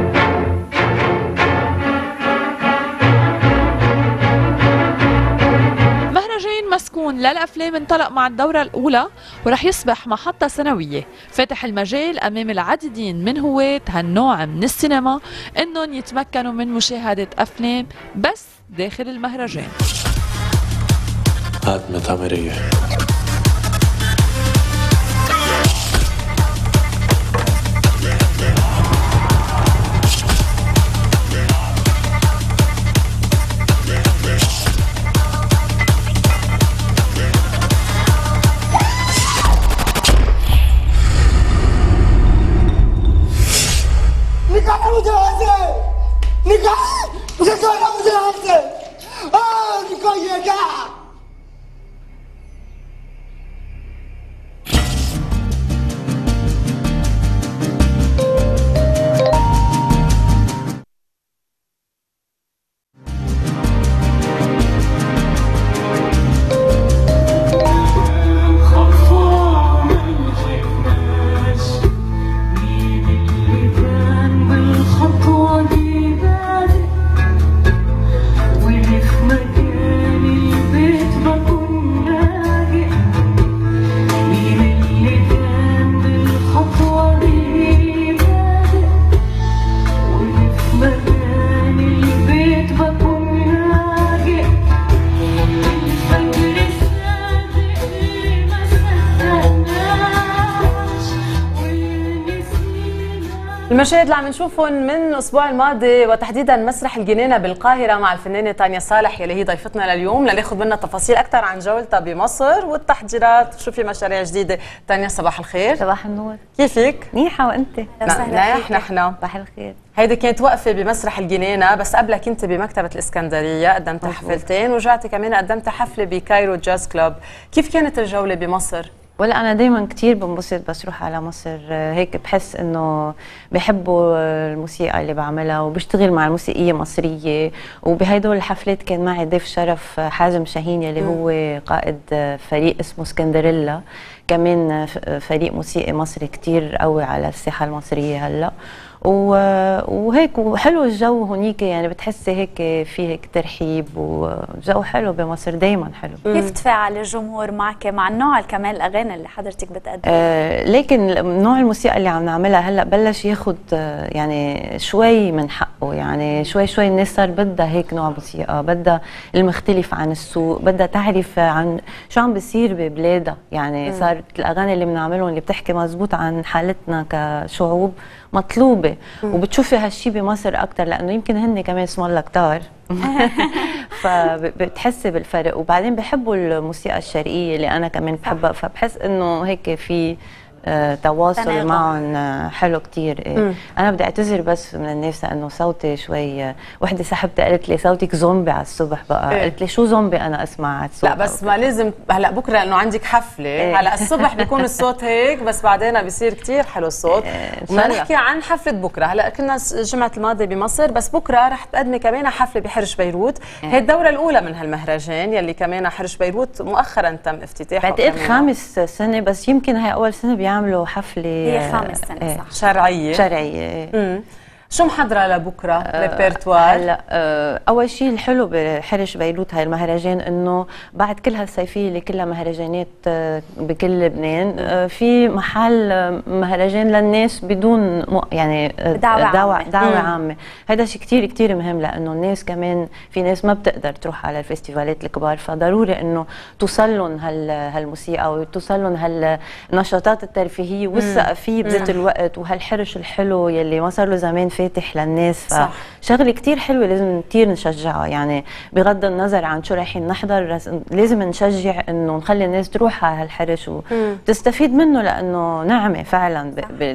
مهرجان مسكون للأفلام انطلق مع الدورة الأولى ورح يصبح محطة سنوية، فاتح المجال أمام العديدين من هواة هالنوع من السينما إنهم يتمكنوا من مشاهدة أفلام بس داخل المهرجان. هات متامرية نكاح متوازن نكاح نكاح متوازن اه نكاح نكاح المشاهد اللي عم نشوفهم من الاسبوع الماضي وتحديدا مسرح الجنينه بالقاهره مع الفنانه تانيا صالح يلي هي ضيفتنا لليوم لناخذ منها تفاصيل اكثر عن جولتها بمصر والتحضيرات، شو في مشاريع جديده. تانيا صباح الخير. صباح النور. كيفك؟ منيحه وانت؟ منيح نحن. صباح الخير. هيدي كانت وقفه بمسرح الجنينه، بس قبلها كنت بمكتبه الاسكندريه قدمت حفلتين، ورجعتي كمان قدمت حفله بكايرو جاز كلوب. كيف كانت الجوله بمصر؟ ولا أنا دايما كتير بنبسط بس روح على مصر، هيك بحس إنه بحبوا الموسيقى اللي بعملها وبشتغل مع الموسيقية مصرية. وبهيدول الحفلات كان معي ضيف شرف حازم شاهين يلي هو قائد فريق اسمه اسكندريلا، كمان فريق موسيقي مصري كتير قوي على الساحة المصرية هلا. وهيك وحلو الجو هونيك، يعني بتحسي هيك في هيك ترحيب وجو حلو بمصر دايما حلو. كيف تفاعل الجمهور معك مع النوع كمان الاغاني اللي حضرتك بتقدمها؟ آه لكن نوع الموسيقى اللي عم نعملها هلا بلش ياخد آه يعني شوي من حقه، يعني شوي شوي الناس صار بدها هيك نوع موسيقى، بدها المختلف عن السوق، بدها تعرف عن شو عم بيصير ببلادها، يعني صارت الاغاني اللي بنعملهم اللي بتحكي مزبوط عن حالتنا كشعوب مطلوبه. مم. وبتشوفي هالشي بمصر اكثر لانه يمكن هن كمان اسم الله كتار فبتحسي بالفرق. وبعدين بحبوا الموسيقى الشرقيه اللي انا كمان بحبها، فبحس انه هيك في آه تواصل معهم آه حلو كتير. إيه. انا بدي اعتذر بس من الناس لانه صوتي شوي آه وحده صاحبتي قالت لي صوتك زومبي على الصبح بقى. إيه. قلت لي شو زومبي انا اسمع على الصبح؟ لا بس ما لازم هلا بكره انه عندك حفله. إيه. هلا الصبح بيكون الصوت هيك بس بعدين بيصير كتير حلو الصوت. إيه. وما نحكي عن حفله بكره، هلا كنا الجمعه الماضيه بمصر بس بكره رح تقدمي كمان حفله بحرش بيروت. إيه. هي الدوره الاولى من هالمهرجان يلي كمان حرش بيروت مؤخرا تم افتتاحه. بعتقد خامس سنه، بس يمكن هي اول سنه بيعملوا حفله هي خامس سنة. ايه صح. شرعية شرعية. امم شو محضرة لبكرة؟ آه ريبرتوار؟ هلا آه أول شيء الحلو بحرش بيروت هاي المهرجان إنه بعد كل هالصيفية اللي كلها مهرجانات آه بكل لبنان، آه في محل آه مهرجان للناس بدون يعني آه دعوة, دعوة عامة, دعوة عامة. هذا شيء كتير كتير مهم لأنه الناس كمان في ناس ما بتقدر تروح على الفستيفالات الكبار، فضروري إنه توصل لهم هال هالموسيقى وتوصل لهم هالنشاطات الترفيهية والثقافية بذات الوقت، وهالحرش الحلو يلي ما صار له زمان فاتح للناس، فشغله كتير حلوه لازم كتير نشجعها. يعني بغض النظر عن شو رايحين نحضر لازم نشجع انه نخلي الناس تروح على هالحرش وتستفيد منه، لانه نعمه فعلا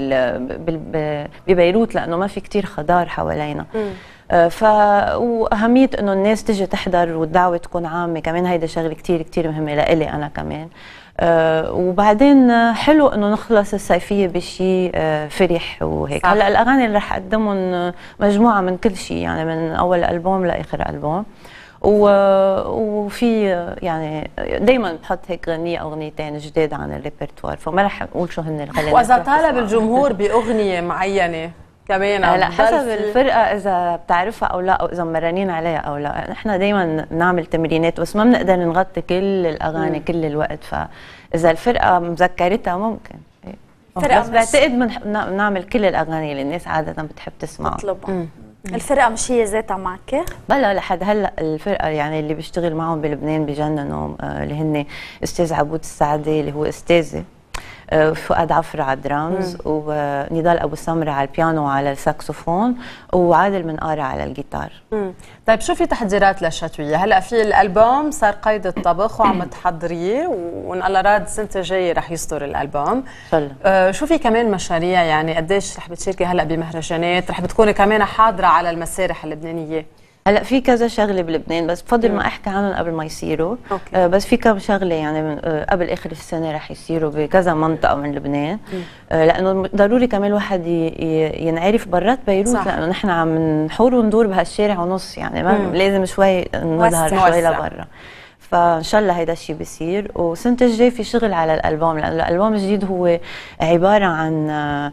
ببيروت، لانه ما في كتير خضار حوالينا. ف واهميه انه الناس تجي تحضر والدعوه تكون عامه كمان، هيدا شغله كتير كتير مهمه لإلي انا كمان. أه وبعدين حلو انه نخلص الصيفيه بشيء أه فرح وهيك. هلا الاغاني اللي رح اقدمهم مجموعه من كل شيء، يعني من اول البوم لاخر البوم، وفي يعني دائما بحط هيك غنية او اغنيتين جداد عن الريبرتوار، فما رح نقول شو هن. واذا طالب الجمهور باغنيه معينه كمان هلا حسب الفرقه اذا بتعرفها او لا، او اذا مرنين عليها او لا. نحن دائما نعمل تمرينات بس ما بنقدر نغطي كل الاغاني مم. كل الوقت، فاذا الفرقه مذكرتها ممكن فرقة بس بعتقد بنعمل كل الاغاني اللي الناس عاده بتحب تسمعها تطلبها. الفرقه مش هي ذاتها معك؟ بلا لحد هلا الفرقه يعني اللي بيشتغل معهم بلبنان بجننوا، اللي هن استاذ عبود السعدي اللي هو استاذي، فؤاد عفرة على الدرامز، ونضال ابو سمره على البيانو وعلى الساكسوفون، وعادل منقارة على الجيتار. مم. طيب شو في تحضيرات للشتويه؟ هلا في الالبوم صار قيد الطبخ وعم تحضريه، وان الله راد السنه الجايه رح يصدر الالبوم. آه شو في كمان مشاريع؟ يعني قديش رح بتشاركي هلا بمهرجانات؟ رح بتكوني كمان حاضره على المسارح اللبنانيه؟ هلا في كذا شغله بلبنان بس بفضل ما احكي عنهم قبل ما يصيروا. آه بس في كم شغله يعني من آه قبل اخر السنه رح يصيروا بكذا منطقه من لبنان، آه لانه ضروري كمان الواحد ينعرف برات بيروت، صح. لانه نحن عم نحور وندور بهالشارع ونص، يعني ما لازم شوي نظهر شوي لبرا. فان شاء الله هيدا الشيء بيصير. والسنه الجاي في شغل على الالبوم، لانه الالبوم الجديد هو عباره عن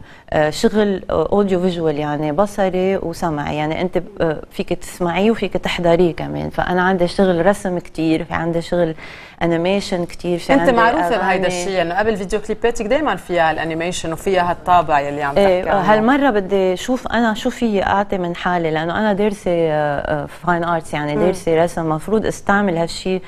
شغل اوديو فيجوال، يعني بصري وسمعي، يعني انت فيك تسمعيه وفيك تحضريه كمان. فانا عندي شغل رسم كثير، في عندي شغل انيميشن كثير، في انت معروفه بهيدا الشيء، انه قبل فيديو كليباتك دائما فيها الانيميشن وفيها هالطابع يلي عم تحكي عنه. هالمره بدي اشوف انا شو في اعطي من حالي، لانه انا دارسه فاين ارتس، يعني دارسه رسم، المفروض استعمل هالشيء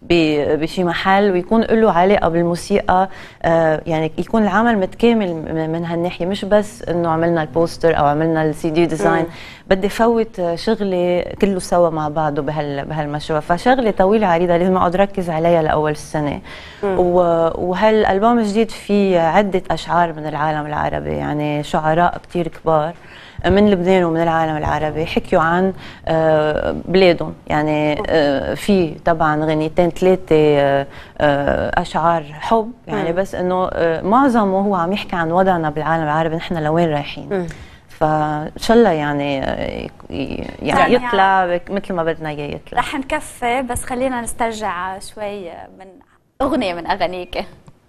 بشي محل ويكون له علاقه بالموسيقى، آه يعني يكون العمل متكامل من هالناحيه، مش بس انه عملنا البوستر او عملنا السي دي ديزاين. بدي فوت شغلي كله سوا مع بعضه بهال بهالمشروع، فشغله طويله عريضه لازم اقعد ركز عليها لاول السنه. وهالالبوم الجديد فيه عده اشعار من العالم العربي، يعني شعراء كثير كبار من لبنان ومن العالم العربي حكيوا عن بلادهم، يعني في طبعا غنيتين ثلاثه اشعار حب، يعني بس انه معظمه هو عم يحكي عن وضعنا بالعالم العربي، نحن لوين رايحين. فان شاء الله يعني يعني يطلع مثل ما بدنا اياه يطلع. رح نكفي، بس خلينا نسترجع شوي من اغنيه من اغانيك.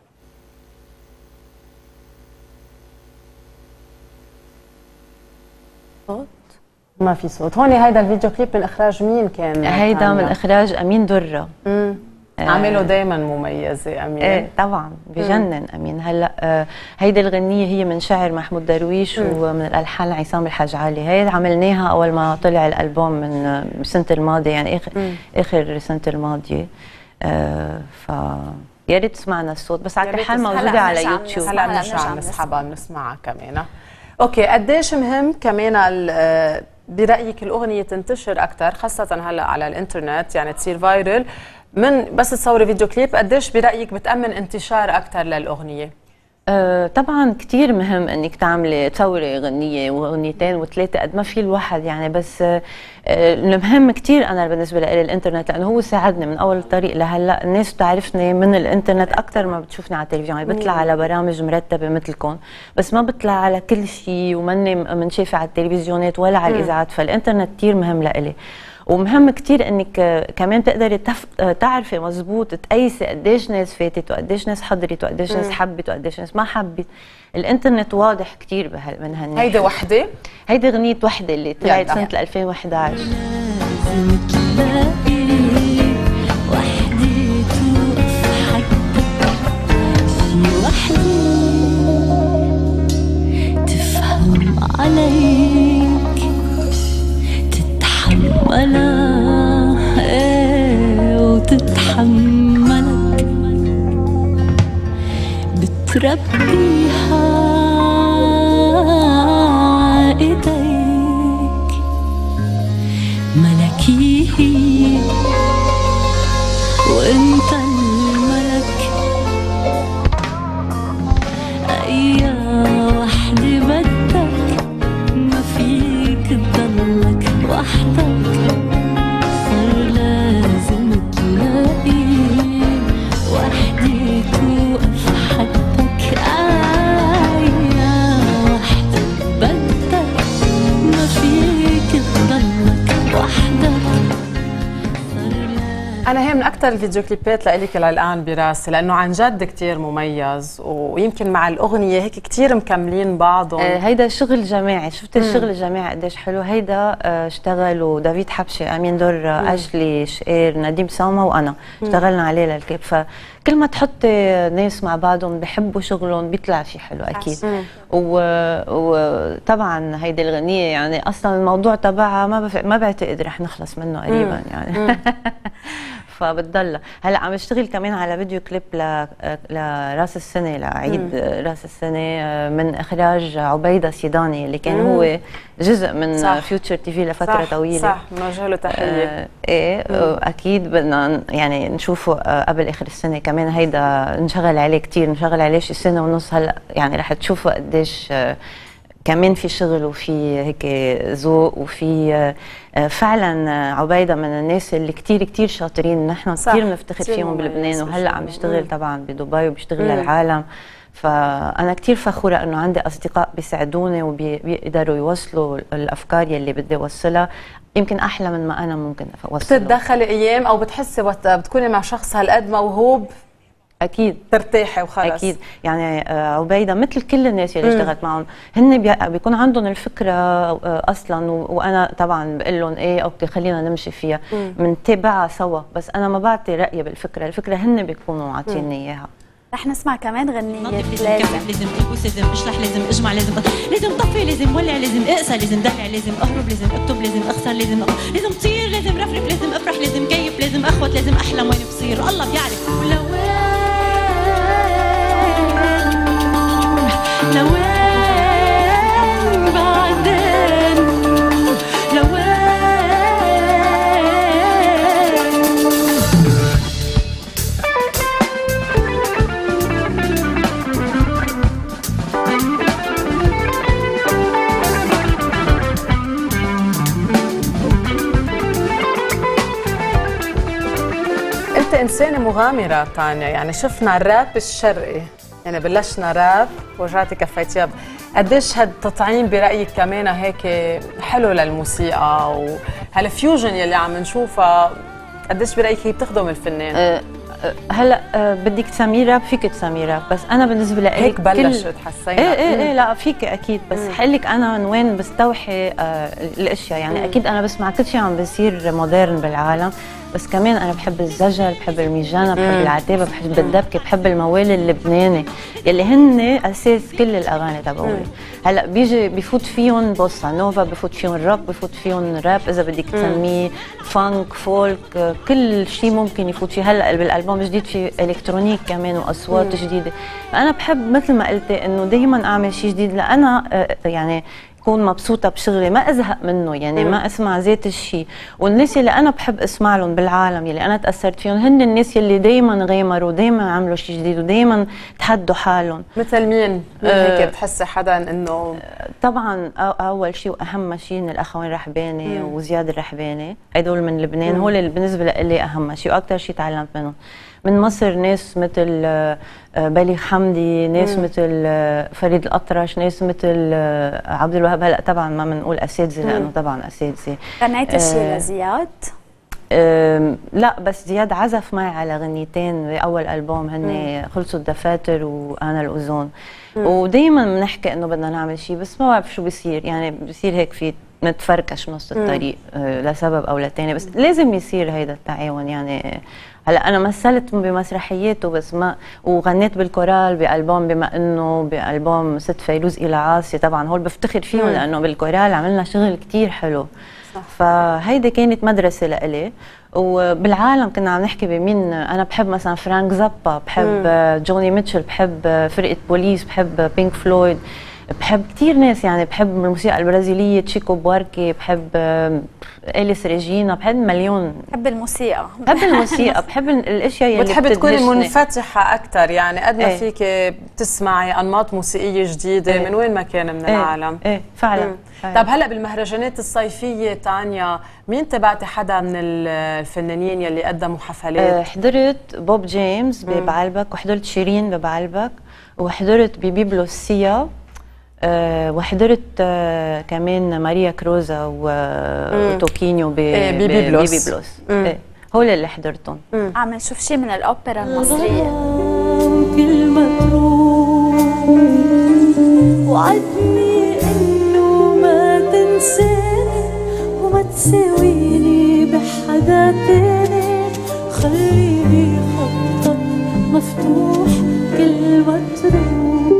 صوت؟ ما في صوت. هون هيدا الفيديو كليب من اخراج مين كان؟ هيدا من اخراج امين درة. امم عامله دايما مميزه امين. ايه طبعا بجنن امين. هلا آه هيدي الغنيه هي من شعر محمود درويش مم. ومن الالحان عصام الحاج علي. هي عملناها اول ما طلع الالبوم من السنه الماضيه، يعني اخر مم. اخر السنه الماضيه. آه ف يا ريت تسمعنا الصوت، بس على كل حال موجوده على يوتيوب. هلا بنرجع عم نسحبها بنسمعها كمان. اوكي، قديش مهم كمان برايك الاغنيه تنتشر اكثر، خاصه هلا على الانترنت، يعني تصير فايرل من بس تصوري فيديو كليب؟ قديش برايك بتامن انتشار اكثر للاغنيه؟ أه طبعا كثير مهم انك تعملي تصوري غنيه واغنيتين وثلاثه قد ما في الواحد، يعني بس أه المهم كثير انا بالنسبه لي الانترنت، لانه هو ساعدني من اول الطريق لهلا. الناس بتعرفني من الانترنت اكثر ما بتشوفني على التلفزيون، يعني بطلع على برامج مرتبه مثلكم، بس ما بطلع على كل شيء وماني منشافه على التلفزيونات ولا على الاذاعات. فالانترنت كثير مهم لإلي، ومهم كتير انك كمان تقدري تف... تعرفي مزبوط تقيسي قديش ناس فاتت وقديش ناس حضرت وقديش ناس حبت وقديش ناس ما حبت. الانترنت واضح كتير بها... من هالناحيه. هيدي وحده؟ هيدي غنية وحده اللي طلعت سنه ألفين وإحدى عشر. لازم تلاقي وحدة توقف حدك، في وحدة تفهم عليك تتحملها ايه وتتحملك، بتربيها ايديك انا هي من اكثر الفيديو كليبات لإلك للان براسي، لانه عن جد كثير مميز، ويمكن مع الاغنيه هيك كثير مكملين بعضهم. آه هيدا شغل جماعي، شفت الشغل الجماعي قديش حلو. هيدا آه اشتغلوا دافيد حبشه، امين دور آه اشلي شقير، نديم سوما وانا اشتغلنا عليه للكليب. فكل ما تحطي ناس مع بعضهم بحبوا شغلهم بيطلع شيء حلو اكيد. وطبعا هيدي الغنيه يعني اصلا الموضوع تبعها ما بف... ما بعتقد رح نخلص منه قريبا يعني. فبتضل هلا عم بشتغل كمان على فيديو كليب ل... لراس السنه، لعيد مم. راس السنه من اخراج عبيده سيداني اللي كان مم. هو جزء من صح. فيوتشر تي في لفتره صح. طويله. صح، بنوجه له تحيه. آه ايه آه اكيد بدنا يعني نشوفه آه قبل اخر السنه كمان. هيدا نشغل عليه كثير، نشغل عليه شي سنه ونص. هلا يعني رح تشوفوا قديش آه كمان في شغل وفي هيك ذوق وفي فعلا عبيده من الناس اللي كتير كتير شاطرين، نحن كتير بنفتخر فيهم بلبنان، وهلا عم بيشتغل طبعا بدبي وبيشتغل للعالم. فانا كتير فخوره انه عندي اصدقاء بيساعدوني وبيقدروا يوصلوا الافكار يلي بدي اوصلها يمكن احلى من ما انا ممكن اوصلها. بتتدخلي ايام او بتحسي وقت بتكوني مع شخص هالقد موهوب اكيد ترتاحي وخلص؟ اكيد يعني عبيده مثل كل الناس اللي اشتغلت معهم، هن بيكون عندهم الفكره اصلا، وانا طبعا بقول لهم ايه اوكي خلينا نمشي فيها، بنتابعها سوا، بس انا ما بعطي رايي بالفكره، الفكره هن بيكونوا عاطيني اياها. رح نسمع كمان غنية لازم لازم البس لازم اشلح لازم اجمع لازم لازم طفي لازم ولع لازم اقسى لازم دلع لازم اهرب لازم اكتب لازم اخسر لازم لازم طير لازم رفرف لازم افرح لازم كيف لازم اخوت لازم احلم وين بصير الله بيعرف. ولو لوين بعدين لوين انت انسانه مغامره تانيا، يعني شفنا الراب الشرقي، يعني بلشنا راب ورجعتي كفيتيها. قديش هالتطعيم برايك كمان هيك حلو للموسيقى، وهالفيوجن يلي عم نشوفها قديش برايك هي بتخدم الفنان؟ أه هلا أه بدك تسميه راب فيك تسميه راب، بس انا بالنسبه لي هيك بلشت حسينا. ايه ايه ايه لا فيك اكيد، بس حقول لك انا من وين بستوحي أه الاشياء، يعني مم. اكيد انا بسمع كل شيء عم بيصير مودرن بالعالم، بس كمان انا بحب الزجل، بحب الميجانا، بحب مم. العتابه، بحب الدبكه، بحب الموال اللبناني يلي هن اساس كل الاغاني تبعولي. هلا بيجي بفوت فيهم بوسا نوفا، بفوت فيهم روك، بفوت فيهم راب، اذا بدك تسميه فانك فولك، كل شيء ممكن يفوت فيه. هلا بالالبوم الجديد في الكترونيك كمان واصوات مم. جديده. فانا بحب مثل ما قلتي انه دائما اعمل شيء جديد، لأنا يعني اكون مبسوطه بشغلي، ما ازهق منه، يعني مم. ما اسمع ذات الشيء. والناس اللي انا بحب اسمع لهم بالعالم يلي انا تاثرت فيهم هن الناس يلي دائما غامروا، دائما عملوا شيء جديد، ودائما تحدوا حالهم. مثل مين؟ مين آه هيك بتحسي حدا انه؟ طبعا اول شيء واهم شيء من الاخوين رحباني مم. وزياد الرحباني، هدول من لبنان، هول اللي بالنسبه لي اهم شيء واكثر شيء تعلمت منهم. من مصر ناس مثل بليغ حمدي، ناس مم. مثل فريد الأطرش، ناس مثل عبد الوهاب. هلا طبعا ما بنقول اساتذه لانه طبعا اساتذه. غنيتي شيء آه لزياد؟ آه لا، بس زياد عزف معي على غنيتين باول البوم، هن خلصوا الدفاتر وانا الاوزون. ودائما بنحكي انه بدنا نعمل شيء، بس ما بعرف شو بيصير، يعني بيصير هيك في نتفركش بنص الطريق آه لسبب او لثاني، بس لازم يصير هيدا التعاون. يعني هلا انا مثلت بمسرحياته بس ما، وغنيت بالكورال بالبوم، بما انه بالبوم ست فيروز الى عاصي، طبعا هول بفتخر فيهم مم. لانه بالكورال عملنا شغل كتير حلو. صح. فهيدي كانت مدرسه لإلي. وبالعالم كنا عم نحكي بمين، انا بحب مثلا فرانك زابا، بحب مم. جوني ميتشل، بحب فرقه بوليس، بحب بينك فلويد، بحب كتير ناس، يعني بحب الموسيقى البرازيليه تشيكو بواركي، بحب إليس ريجينا، بحب مليون. بحب الموسيقى، بحب الموسيقى، بحب الاشياء اللي بتحبي تكوني منفتحه اكثر، يعني قد ما ايه. فيك تسمعي انماط موسيقيه جديده ايه. من وين ما كان من ايه. العالم. ايه فعلا. طب هلا بالمهرجانات الصيفيه تانيا، مين تبعتي حدا من الفنانين يلي قدموا حفلات؟ اه حضرت بوب جيمس ببعلبك، وحضرت شيرين ببعلبك، وحضرت ببيبلوس سيا، أه وحضرت أه كمان ماريا كروزا وتوكينيو ببيبلوس. ببيبلوس. ايه هول اللي حضرتهم. عم نشوف شيء من الاوبرا المصريه. كل مطروح وعدني انه ما تنساني وما تساويني بحدا تاني، خليني خطك مفتوح كل مطروح.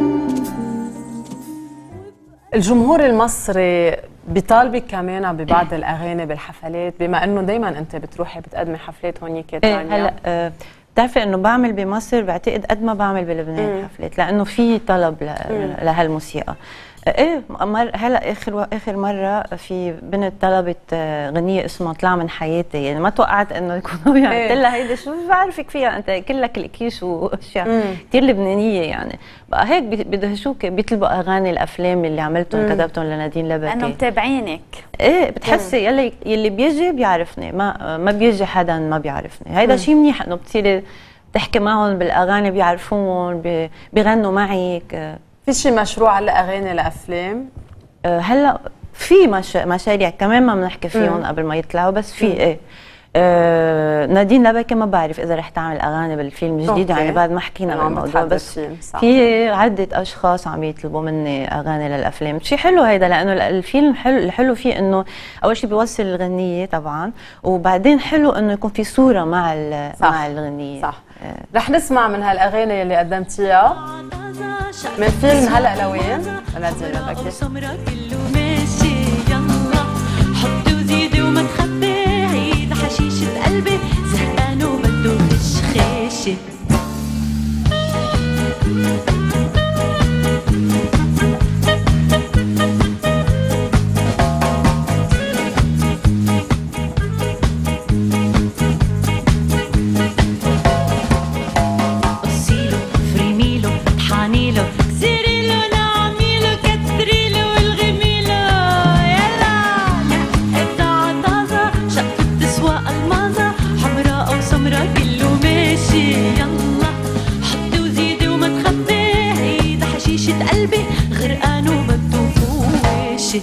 الجمهور المصري بيطالبك كمان ببعض الاغاني بالحفلات، بما انه دائما انت بتروحي بتقدمي حفلات هونيك ايه تانيا. هلا آه بتعرفي انه بعمل بمصر بعتقد قد ما بعمل بلبنان حفلات، لانه في طلب لهالموسيقى. ايه مر هلا اخر اخر مره في بنت طلبت غنيه اسمها طلع من حياتي، يعني ما توقعت انه يكونوا يعني قلت لها هيدي شو بعرفك فيها انت كلك الكيش واشياء كثير لبنانيه يعني. بقى هيك بيدهشوك بيطلبوا اغاني الافلام اللي عملتهم كتبتهم لنادين لبكي لانه متابعينك. ايه بتحسي يلي يلي بيجي بيعرفني، ما ما بيجي حدا ما بيعرفني. هيدا شيء منيح انه بتصيري تحكي معهم بالاغاني بيعرفوهم بيغنوا معك. في شي مشروع هلا اغاني لافلام؟ أه هلا في مش... مشاريع كمان ما بنحكي فيهم قبل ما يطلعوا، بس في ايه أه نادين لبكي ما بعرف اذا رح تعمل اغاني بالفيلم الجديد، يعني بعد ما حكينا بالموضوع، بس في عده اشخاص عم يطلبوا مني اغاني للافلام. شيء حلو هيدا، لانه الفيلم حلو، الحلو فيه انه اول شيء بيوصل الغنيه طبعا، وبعدين حلو انه يكون في صوره مع مع الغنيه. صح. أه. رح نسمع من هالاغاني اللي قدمتيها من فيلم هلا لوين نادين لبكي. سمرة كله ماشي يلا حطي وزيدي وما تخبي، عيد حشيشة قلبي زهقان وبده خشخاشة. قصيله فريميله طحانيله كسريله نعميله كتريله والغميله يلا نقطع طازه شقفة تسوى المازه حمراء او سمراء كله ماشي يلا حطي وزيدي وما تخبي، عيد حشيشة قلبي غرقان وبده فواشي.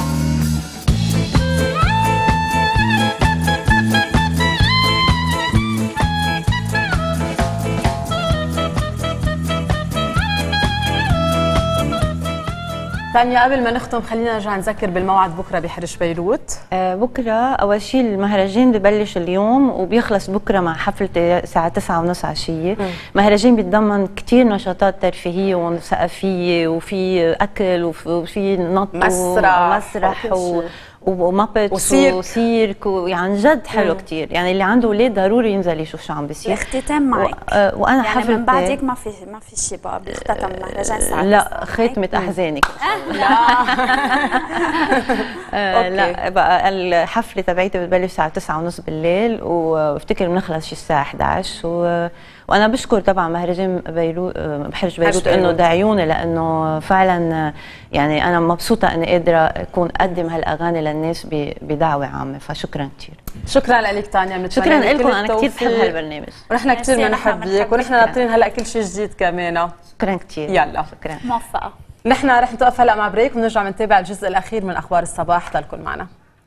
تانيا قبل ما نختم خلينا نرجع نذكر بالموعد بكره بحرش بيروت. آه بكره اول شيء المهرجان ببلش اليوم وبيخلص بكره مع حفله الساعه تسعة ونص عشيه. مهرجان بيتضمن كثير نشاطات ترفيهيه وثقافيه وفي اكل وفي نط مسرح ومسرح و... ومابت وسيرك, وسيرك ويعني جد حلو كثير، يعني اللي عنده اولاد ضروري ينزل يشوف شو عم بيصير. اختتام معك و... آه وانا يعني حفلتي من بعدك ما في ما في شيء بقى بيختتم المهرجان الساعه لا خاتمه احزانك. لا آه لا بقى الحفله تبعيتي بتبلش الساعه تسعة ونص بالليل وبفتكر بنخلص شي الساعه إحدى عشر و... وانا بشكر طبعا مهرجان بيروت بحرش بيروت انه دعيوني، لانه فعلا يعني انا مبسوطه اني قادره اكون اقدم هالاغاني للناس بدعوه عامه، فشكرا كثير. شكرا لك تانيا، شكرا لكم، انا كثير بحب هالبرنامج ونحن كثير بنحبك ونحن ناطرين هلا كل شيء جديد كمان. شكرا كثير. يلا شكرا موفقه. نحن رح نتوقف هلا مع بريك ونرجع بنتابع الجزء الاخير من اخبار الصباح، ضلكم معنا.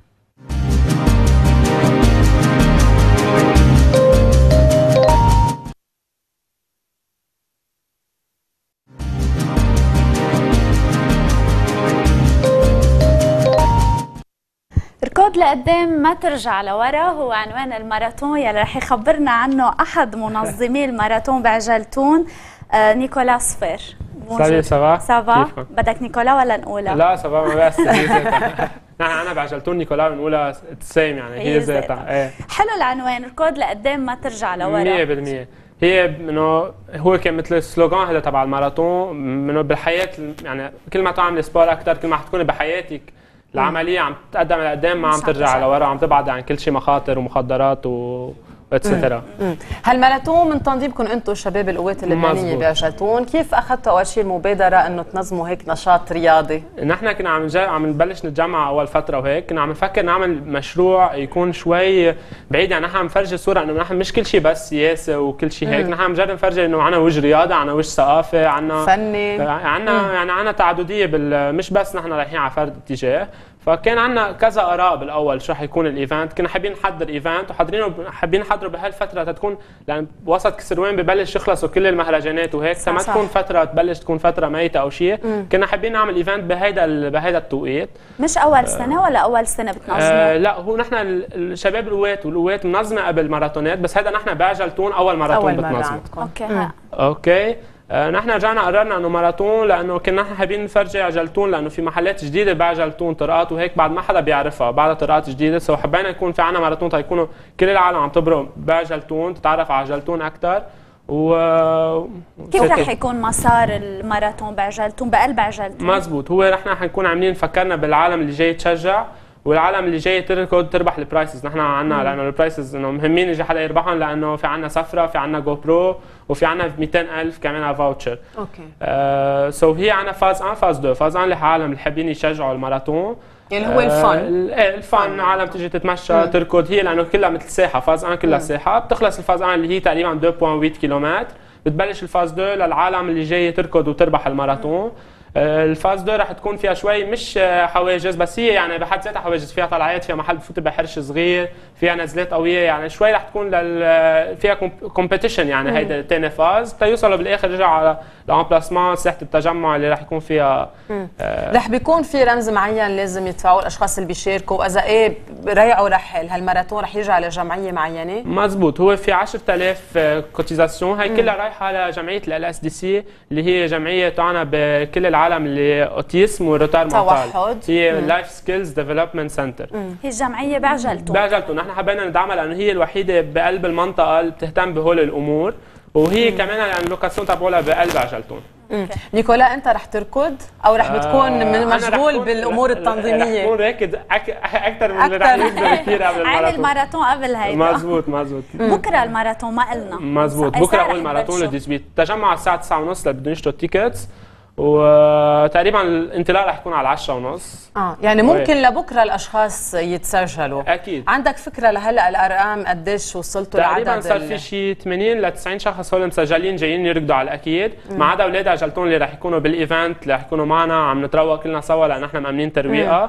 ركض لقدام ما ترجع لورا هو عنوان الماراثون يلي رح يخبرنا عنه احد منظمي الماراثون بعجلتون آه نيكولا صفير. سالي سافا سافا بدك نيكولا ولا نقولها؟ لا سافا ما بس هي ذاتها. نحن انا بعجلتون نيكولا بنقولها السيم يعني هي ذاتها. ايه حلو العنوان ركض لقدام ما ترجع لورا. مية بالمية هي انه هو كان مثل السلوغان هذا تبع الماراثون، انه بالحياه يعني كل ما تعملي سبور اكثر كل ما حتكوني بحياتك العمليه عم تتقدم لقدام ما عم ترجع لورا، عم تبعد عن كل شيء مخاطر ومخدرات و اتسترا. هالماراثون من تنظيمكم انتم شباب القوات اللبنانيه بعجلتون، كيف اخذتوا اول شيء المبادره انه تنظموا هيك نشاط رياضي؟ نحن كنا عم نجا... عم نبلش نتجمع اول فتره وهيك، كنا عم نفكر نعمل مشروع يكون شوي بعيد، يعني نحن عم نفرجي صوره انه نحن مش كل شيء بس سياسه وكل شيء هيك، نحن عم نجرب نفرجي انه عنا وجه رياضه، عنا وجه ثقافه، عنا فني، عنا يعني عنا تعدديه بال... مش بس نحن رايحين على فرد اتجاه. فكان عندنا كذا اراء بالاول شو رح يكون الايفنت، كنا حابين نحضر ايفنت وحاضرينه حابين نحضره بهالفتره تتكون لان وسط كسروان ببلش يخلصوا كل المهرجانات وهيك، فما تكون فتره تبلش تكون فتره ميته او شيء، كنا حابين نعمل ايفنت بهيدا بهيدا التوقيت. مش اول سنه ولا اول سنه بتنظموا؟ آه لا هو نحن الشباب القوات والقوات منظمه قبل ماراثونات، بس هذا نحن بعجلتون اول ماراثون بتنظمه. اوكي اوكي آه نحن رجعنا قررنا انه ماراثون لانه كنا نحن حابين نفرجي عجلتون لانه في محلات جديده بعجلتون طرقات وهيك بعد ما حدا بيعرفها بعدها طرقات جديده، سو حبينا يكون في عنا ماراثون تيكونوا كل العالم عم تبرق بعجلتون تتعرف على عجلتون اكثر. و كيف رح يكون مسار الماراثون بعجلتون بقلب عجلتون؟ مزبوط، هو نحن حنكون عاملين فكرنا بالعالم اللي جاي تشجع والعالم اللي جاي تركض تربح البرايسز، نحن عندنا لانه البرايسز انه مهمين يجي حدا يربحهم لانه في عندنا سفره، في عندنا جو برو، وفي عندنا مئتين ألف كمان على فاوتشر. اوكي آه سو هي عندنا فاز واحد فاز اثنين، فاز واحد للعالم اللي حابين يشجعوا الماراثون يعني هو الفن. ايه الفن، عالم تيجي تتمشى تركض، هي لانه كلها مثل ساحه، فاز واحد كلها ساحه، بتخلص الفاز واحد اللي هي تقريبا اثنين فاصلة ثمانية كيلومتر، بتبلش الفاز اثنين للعالم اللي جاي تركض وتربح الماراثون. الفاز اثنين رح تكون فيها شوي مش حواجز، بس هي يعني بحد ذاتها حواجز، فيها طلعات، فيها محل بفوت بحرش صغير، فيها نزلات قويه، يعني شوي رح تكون لل فيها كومبيتيشن يعني. هيدا ثاني فاز تيوصلوا بالاخر رجع على الامبلاسمون ساحه التجمع اللي رح يكون فيها آه رح بيكون في رمز معين لازم يدفعوه الاشخاص اللي بيشاركوا، واذا ايه ريعوا رحل هالماراثون رح يرجع لجمعيه معينه؟ مزبوط، هو في عشرة آلاف كوتيزاسيون، هي كلها رايحه لجمعيه ال اس دي سي اللي هي جمعيه تعنى بكل العالم اللي اوتيسم وروتار توحد، هي لايف سكيلز ديفلوبمنت سنتر. هي الجمعيه بعجلتون بعجلتون نحن حبينا ندعمها لانه هي الوحيده بقلب المنطقه اللي بتهتم بهول الامور، وهي مم. كمان يعني اللوكاسيون تبعولها بقلب عجلتون. نيكولا انت رح تركض او رح بتكون آه مشغول بالامور التنظيميه؟ رح اكون راكد اكثر من اللي رح يقدر كثير قبل الماراثون. عامل الماراثون قبل هيدا. مزبوط مزبوط. بكره الماراثون ما قلنا. مزبوط، بكره اول ماراثون للديسبيت، تجمع على الساعه تسعة ونص اللي بدهم يشتروا التيكتس، وتقريبا الانطلاق رح يكون على العشرة ونص. اه يعني ممكن لبكره الاشخاص يتسجلوا. اكيد. عندك فكره لهلا الارقام قديش وصلتوا لعدد؟ تقريبا صار في شيء ثمانين ل تسعين شخص هول مسجلين جايين يركضوا على الاكيد، ما عدا اولاد عجلتون اللي رح يكونوا بالايفنت اللي رح يكونوا معنا عم نتروق كلنا سوا لان نحن مأمنين ترويقه.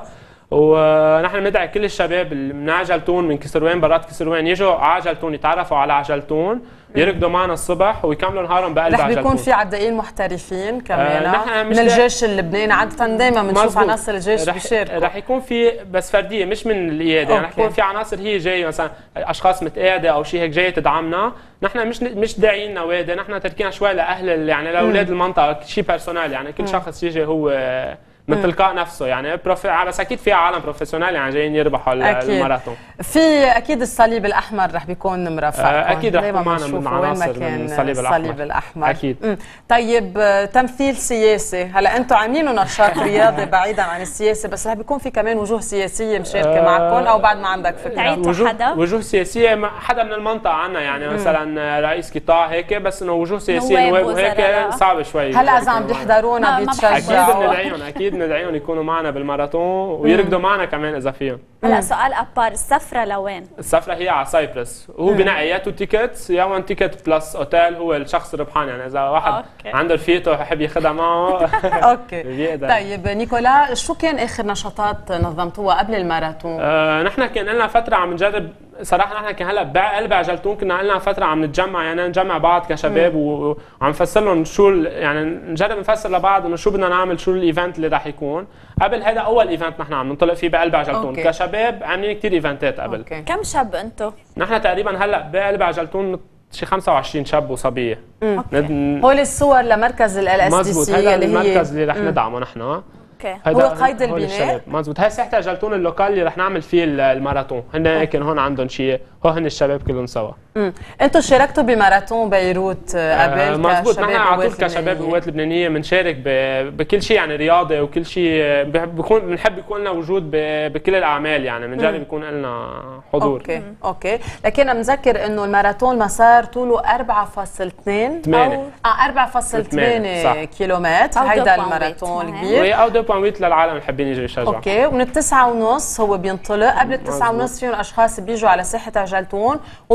ونحن بندعي كل الشباب اللي من عجلتون من كسروان برات كسروان يجوا على عجلتون يتعرفوا على عجلتون يركضوا معنا الصبح ويكملوا نهارهم بقلب عجلتون. رح بيكون في عدائين محترفين كمان آه من الجيش اللبناني، عادة دائما بنشوف عناصر الجيش بيشاركوا. رح يكون في بس فرديه مش من القياده، يعني رح يكون في عناصر هي جايه مثلا اشخاص متقاعده او شيء هيك جايه تدعمنا، نحن مش مش داعيين نوادي، نحن تركينا شوي لاهل يعني لاولاد المنطقه شيء بيرسونال، يعني كل شخص يجي هو من تلقاء نفسه يعني بروف... بس اكيد في عالم بروفيشنال يعني جايين يربحوا الماراثون. في اكيد الصليب الاحمر رح بيكون مرافقكم، اكيد رح يكون معنا من عناصر من الصليب الاحمر. الصليب الاحمر اكيد. مم. طيب تمثيل سياسي، هلا انتم عاملينه نشاط رياضي بعيدا عن السياسه، بس رح بيكون في كمان وجوه سياسيه مشاركه أه معكم او بعد ما عندك فكره؟ وجوه حدا وجوه سياسيه حدا من المنطقه عنا يعني مم. مثلا رئيس قطاع هيك، بس انه وجوه سياسيه نواب وهيك صعب شوي. هلا اذا عم بيحضرونا بيتشجعوا اكيد بندعيهم اكيد بندعيهم يكونوا معنا بالماراثون ويركضوا معنا كمان اذا فيهم. هلا سؤال ابار، السفره لوين؟ السفره هي على سايبرس، وهو بنقي يا تو تيكتس يا وان تيكت بلس اوتيل، هو الشخص الربحان يعني اذا واحد أوكي. عنده رفيقته وحب ياخذها معه اوكي. طيب نيكولا شو كان اخر نشاطات نظمتوها قبل الماراثون؟ آه نحن كان لنا فتره عم نجرب صراحه، نحن كان هلا بقلب عجلتون كنا لنا فتره عم نتجمع يعني نجمع بعض كشباب وعم نفسر لهم شو يعني نجرب نفسر لبعض انه شو بدنا نعمل، شو الايفنت اللي راح يكون. قبل هذا اول ايفنت نحن عم ننطلق فيه بقلب عجلتون كشباب، عاملين كثير ايفنتات قبل. أوكي. كم شاب انتم؟ نحن تقريبا هلا بقلب عجلتون شي خمسة وعشرين شاب وصبيه. ند... هول الصور لمركز ال اس دي سي اللي هي المركز اللي رح ندعمه نحن. اوكي. هو قيد البناء. مزبوط، هي ساحه عجلتون اللوكال اللي رح نعمل فيه الماراثون، هن هيك هون عندهم شيء، هو هن الشباب كلهم سوا. امم انتم شاركتوا بماراثون بيروت قبل آه مزبوط، نحن على طول كشباب قوات لبنانيه بنشارك بكل شيء يعني رياضي وكل شيء، بكون بنحب يكون لنا وجود بكل الاعمال يعني بنجرب يكون لنا حضور. اوكي اوكي، لكن بنذكر انه الماراثون مسار طوله أربعة فاصلة اثنين ثمانية اه أربعة فاصلة ثمانية كيلومتر، هيدا الماراثون الكبير او اثنين فاصلة ثمانية للعالم اللي حابين يجوا يشجعوا. اوكي، ومن التسعة ونص هو بينطلق، قبل التسعة ونص فيهم اشخاص بيجوا على ساحه عجلتون وبيشتروا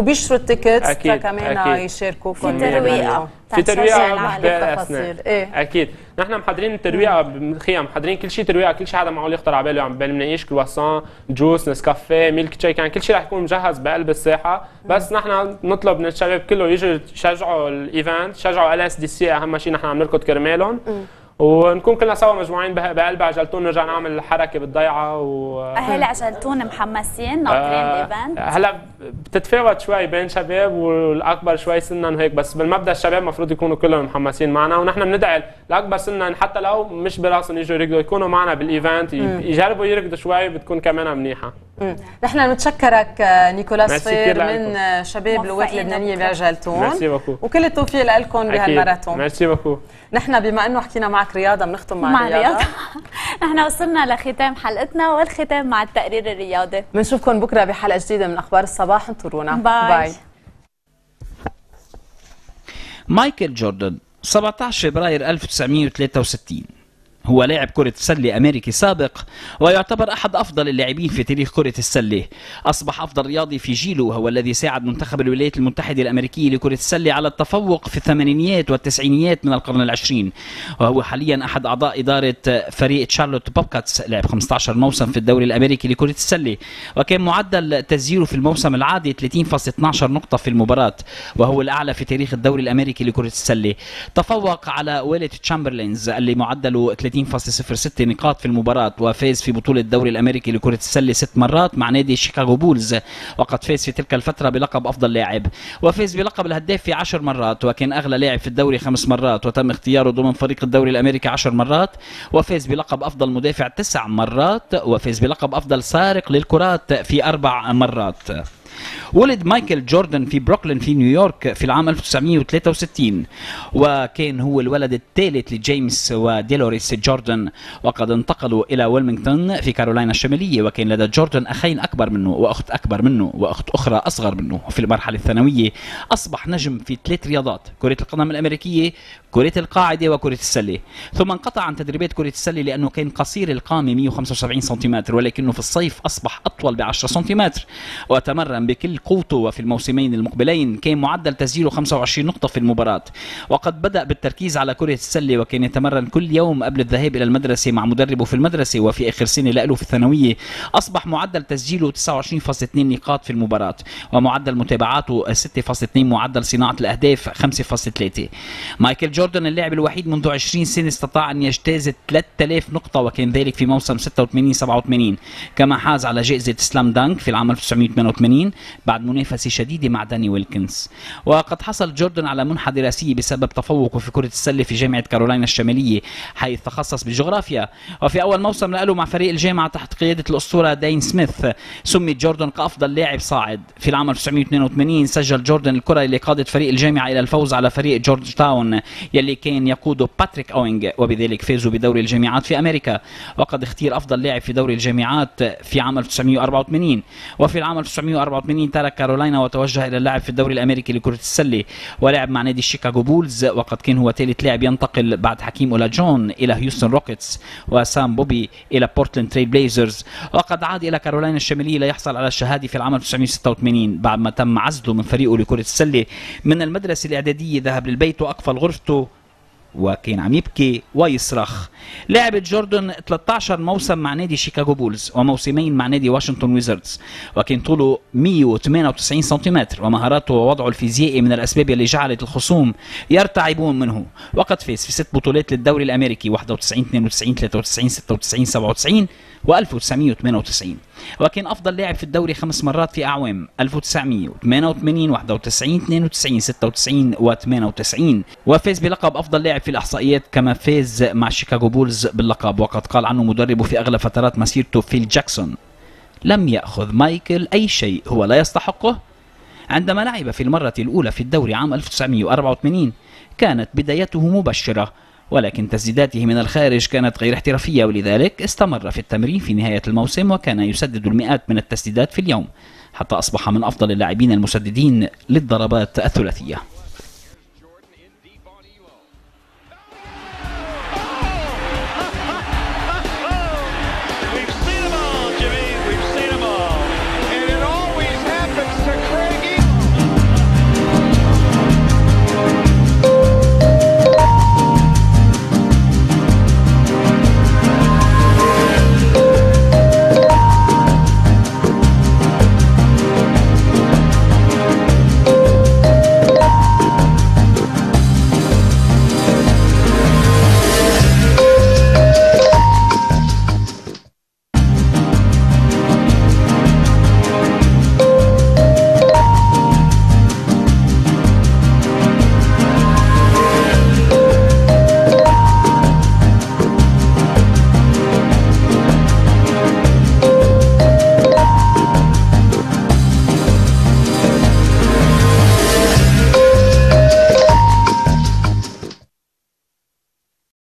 تيكتس كمان يشاركوكم في ترويقه في ترويقه بالتفاصيل. ايه اكيد نحن محضرين الترويقه بالخيام، محضرين كل شيء ترويقه، كل شيء هذا معقول يخطر على باله، عم بال مناقيش كرواسون، جوس، نسكافيه، ميلك شيك، يعني كل شيء رح يكون مجهز بقلب الساحه، بس نحن نطلب من الشباب كله يجوا يشجعوا الايفنت، يشجعوا ال اس دي سي، اهم شيء نحن عم نركض كرمالهم، ونكون كلنا سوا مجموعين بقلب عجلتون، نرجع نعمل حركه بالضيعه. و اهل عجلتون محمسين ناطرين آه الايفنت؟ هلا بتتفاوت شوي بين شباب والاكبر شوي سنا وهيك، بس بالمبدا الشباب المفروض يكونوا كلهم محمسين معنا، ونحن بندعي الاكبر سنا حتى لو مش براسهم يجوا يركضوا يكونوا معنا بالايفنت، يجربوا يركضوا شوي، بتكون كمان منيحه. نحن بنتشكرك نيكولاس فير من شباب القوات اللبنانيه بعجلتون. ميرسي بوكو، وكل التوفيق لكم بهالماراثون. ميرسي بوكو. نحن بما انه حكينا معك رياضه بنختم مع, مع الرياضه. رياضه نحن وصلنا لختام حلقتنا والختام مع التقرير الرياضي. بنشوفكم بكره بحلقه جديده من اخبار الصباح، انطرونا. باي, باي. مايكل جوردن سبعة عشر فبراير ألف وتسعمئة وثلاثة وستين هو لاعب كرة سلة أمريكي سابق، ويعتبر أحد أفضل اللاعبين في تاريخ كرة السلة. أصبح أفضل رياضي في جيله، وهو الذي ساعد منتخب الولايات المتحدة الأمريكية لكرة السلة على التفوق في الثمانينيات والتسعينيات من القرن العشرين، وهو حاليا أحد أعضاء إدارة فريق شارلوت بوبكاتس. لعب خمسة عشر موسم في الدوري الأمريكي لكرة السلة، وكان معدل تسجيله في الموسم العادي ثلاثين فاصلة اثني عشر نقطة في المباراة، وهو الأعلى في تاريخ الدوري الأمريكي لكرة السلة. تفوق على والد تشامبرلينز اللي معدله ثلاثين فاصلة صفر ستة نقاط في المباراة، وفاز في بطولة الدوري الأمريكي لكرة السلة ست مرات مع نادي شيكاغو بولز، وقد فاز في تلك الفترة بلقب أفضل لاعب، وفاز بلقب الهداف في عشر مرات، وكان أغلى لاعب في الدوري خمس مرات، وتم اختياره ضمن فريق الدوري الأمريكي عشر مرات، وفاز بلقب أفضل مدافع تسع مرات، وفاز بلقب أفضل سارق للكرات في أربع مرات. ولد مايكل جوردن في بروكلين في نيويورك في العام ألف وتسعمئة وثلاثة وستين، وكان هو الولد الثالث لجيمس وديلوريس جوردن، وقد انتقلوا إلى ويلمنغتون في كارولاينا الشمالية، وكان لدى جوردن أخين أكبر منه وأخت أكبر منه وأخت أخرى أصغر منه. في المرحلة الثانوية أصبح نجم في ثلاث رياضات: كرة القدم الأمريكية، كرة القاعدة، وكرة السلة. ثم انقطع عن تدريبات كرة السلة لأنه كان قصير القامة مئة وخمسة وسبعين سنتيمتر، ولكنه في الصيف أصبح أطول ب عشرة سنتيمتر، وتمرن بكل قوته. وفي الموسمين المقبلين كان معدل تسجيله خمسة وعشرين نقطة في المباراة، وقد بدأ بالتركيز على كرة السلة، وكان يتمرن كل يوم قبل الذهاب إلى المدرسة مع مدربه في المدرسة. وفي آخر سنة له في الثانوية أصبح معدل تسجيله تسعة وعشرين فاصلة اثنين نقاط في المباراة، ومعدل متابعاته ستة فاصلة اثنين، معدل صناعة الأهداف خمسة فاصلة ثلاثة. مايكل جوردن اللاعب الوحيد منذ عشرين سنة استطاع أن يجتاز ثلاثة آلاف نقطة، وكان ذلك في موسم ستة وثمانين سبعة وثمانين. كما حاز على جائزة سلام دانك في العام ألف وتسعمئة وثمانية وثمانين بعد منافسة شديدة مع داني ويلكنز. وقد حصل جوردن على منحة دراسية بسبب تفوقه في كرة السلة في جامعة كارولاينا الشمالية، حيث تخصص بالجغرافيا. وفي أول موسم له مع فريق الجامعة تحت قيادة الأسطورة دين سميث، سمي جوردن كأفضل لاعب صاعد. في العام ألف وتسعمئة واثنين وثمانين سجل جوردن الكرة اللي قادت فريق الجامعة إلى الفوز على فريق جورج تاون يلي كان يقوده باتريك أوينغ، وبذلك فازوا بدوري الجامعات في أمريكا. وقد اختير أفضل لاعب في دوري الجامعات في عام ألف وتسعمئة وأربعة وثمانين. وفي العام ألف وتسعمئة وأربعة وثمانين ترك كارولاينا وتوجه إلى اللعب في الدوري الأمريكي لكرة السلة، ولعب مع نادي شيكاغو بولز، وقد كان هو ثالث لاعب ينتقل بعد حكيم أولا جون إلى هيوستن روكيتس، وسام بوبي إلى بورتلاند تريل بليزرز. وقد عاد إلى كارولاينا الشمالية ليحصل على الشهادة في العام ألف وتسعمئة وستة وثمانين بعد ما تم عزله من فريقه لكرة السلة من المدرسة الإعدادية. ذهب للبيت وأقفل غرفته وكان عم يبكي ويصرخ. لعب جوردن ثلاثة عشر موسم مع نادي شيكاغو بولز وموسمين مع نادي واشنطن ويزردز، وكان طوله مئة وثمانية وتسعين سنتيمتر، ومهاراته ووضعه الفيزيائي من الأسباب اللي جعلت الخصوم يرتعبون منه. وقد فاز في ست بطولات للدوري الأمريكي: واحد وتسعين، اثنين وتسعين، ثلاثة وتسعين، ستة وتسعين، سبعة وتسعين وألف وتسعمئة وثمانية وتسعين. وكان أفضل لاعب في الدوري خمس مرات في أعوام ألف وتسعمئة وثمانية وثمانين، واحد وتسعين، اثنين وتسعين، ستة وتسعين وثمانية وتسعين، وفاز بلقب أفضل لاعب في الإحصائيات، كما فاز مع شيكاغو بولز باللقب. وقد قال عنه مدربه في أغلب فترات مسيرته فيل جاكسون: لم يأخذ مايكل أي شيء هو لا يستحقه. عندما لعب في المرة الأولى في الدوري عام ألف وتسعمئة وأربعة وثمانين كانت بدايته مبشرة، ولكن تسديداته من الخارج كانت غير احترافية، ولذلك استمر في التمرين في نهاية الموسم وكان يسدد المئات من التسديدات في اليوم، حتى أصبح من أفضل اللاعبين المسددين للضربات الثلاثية.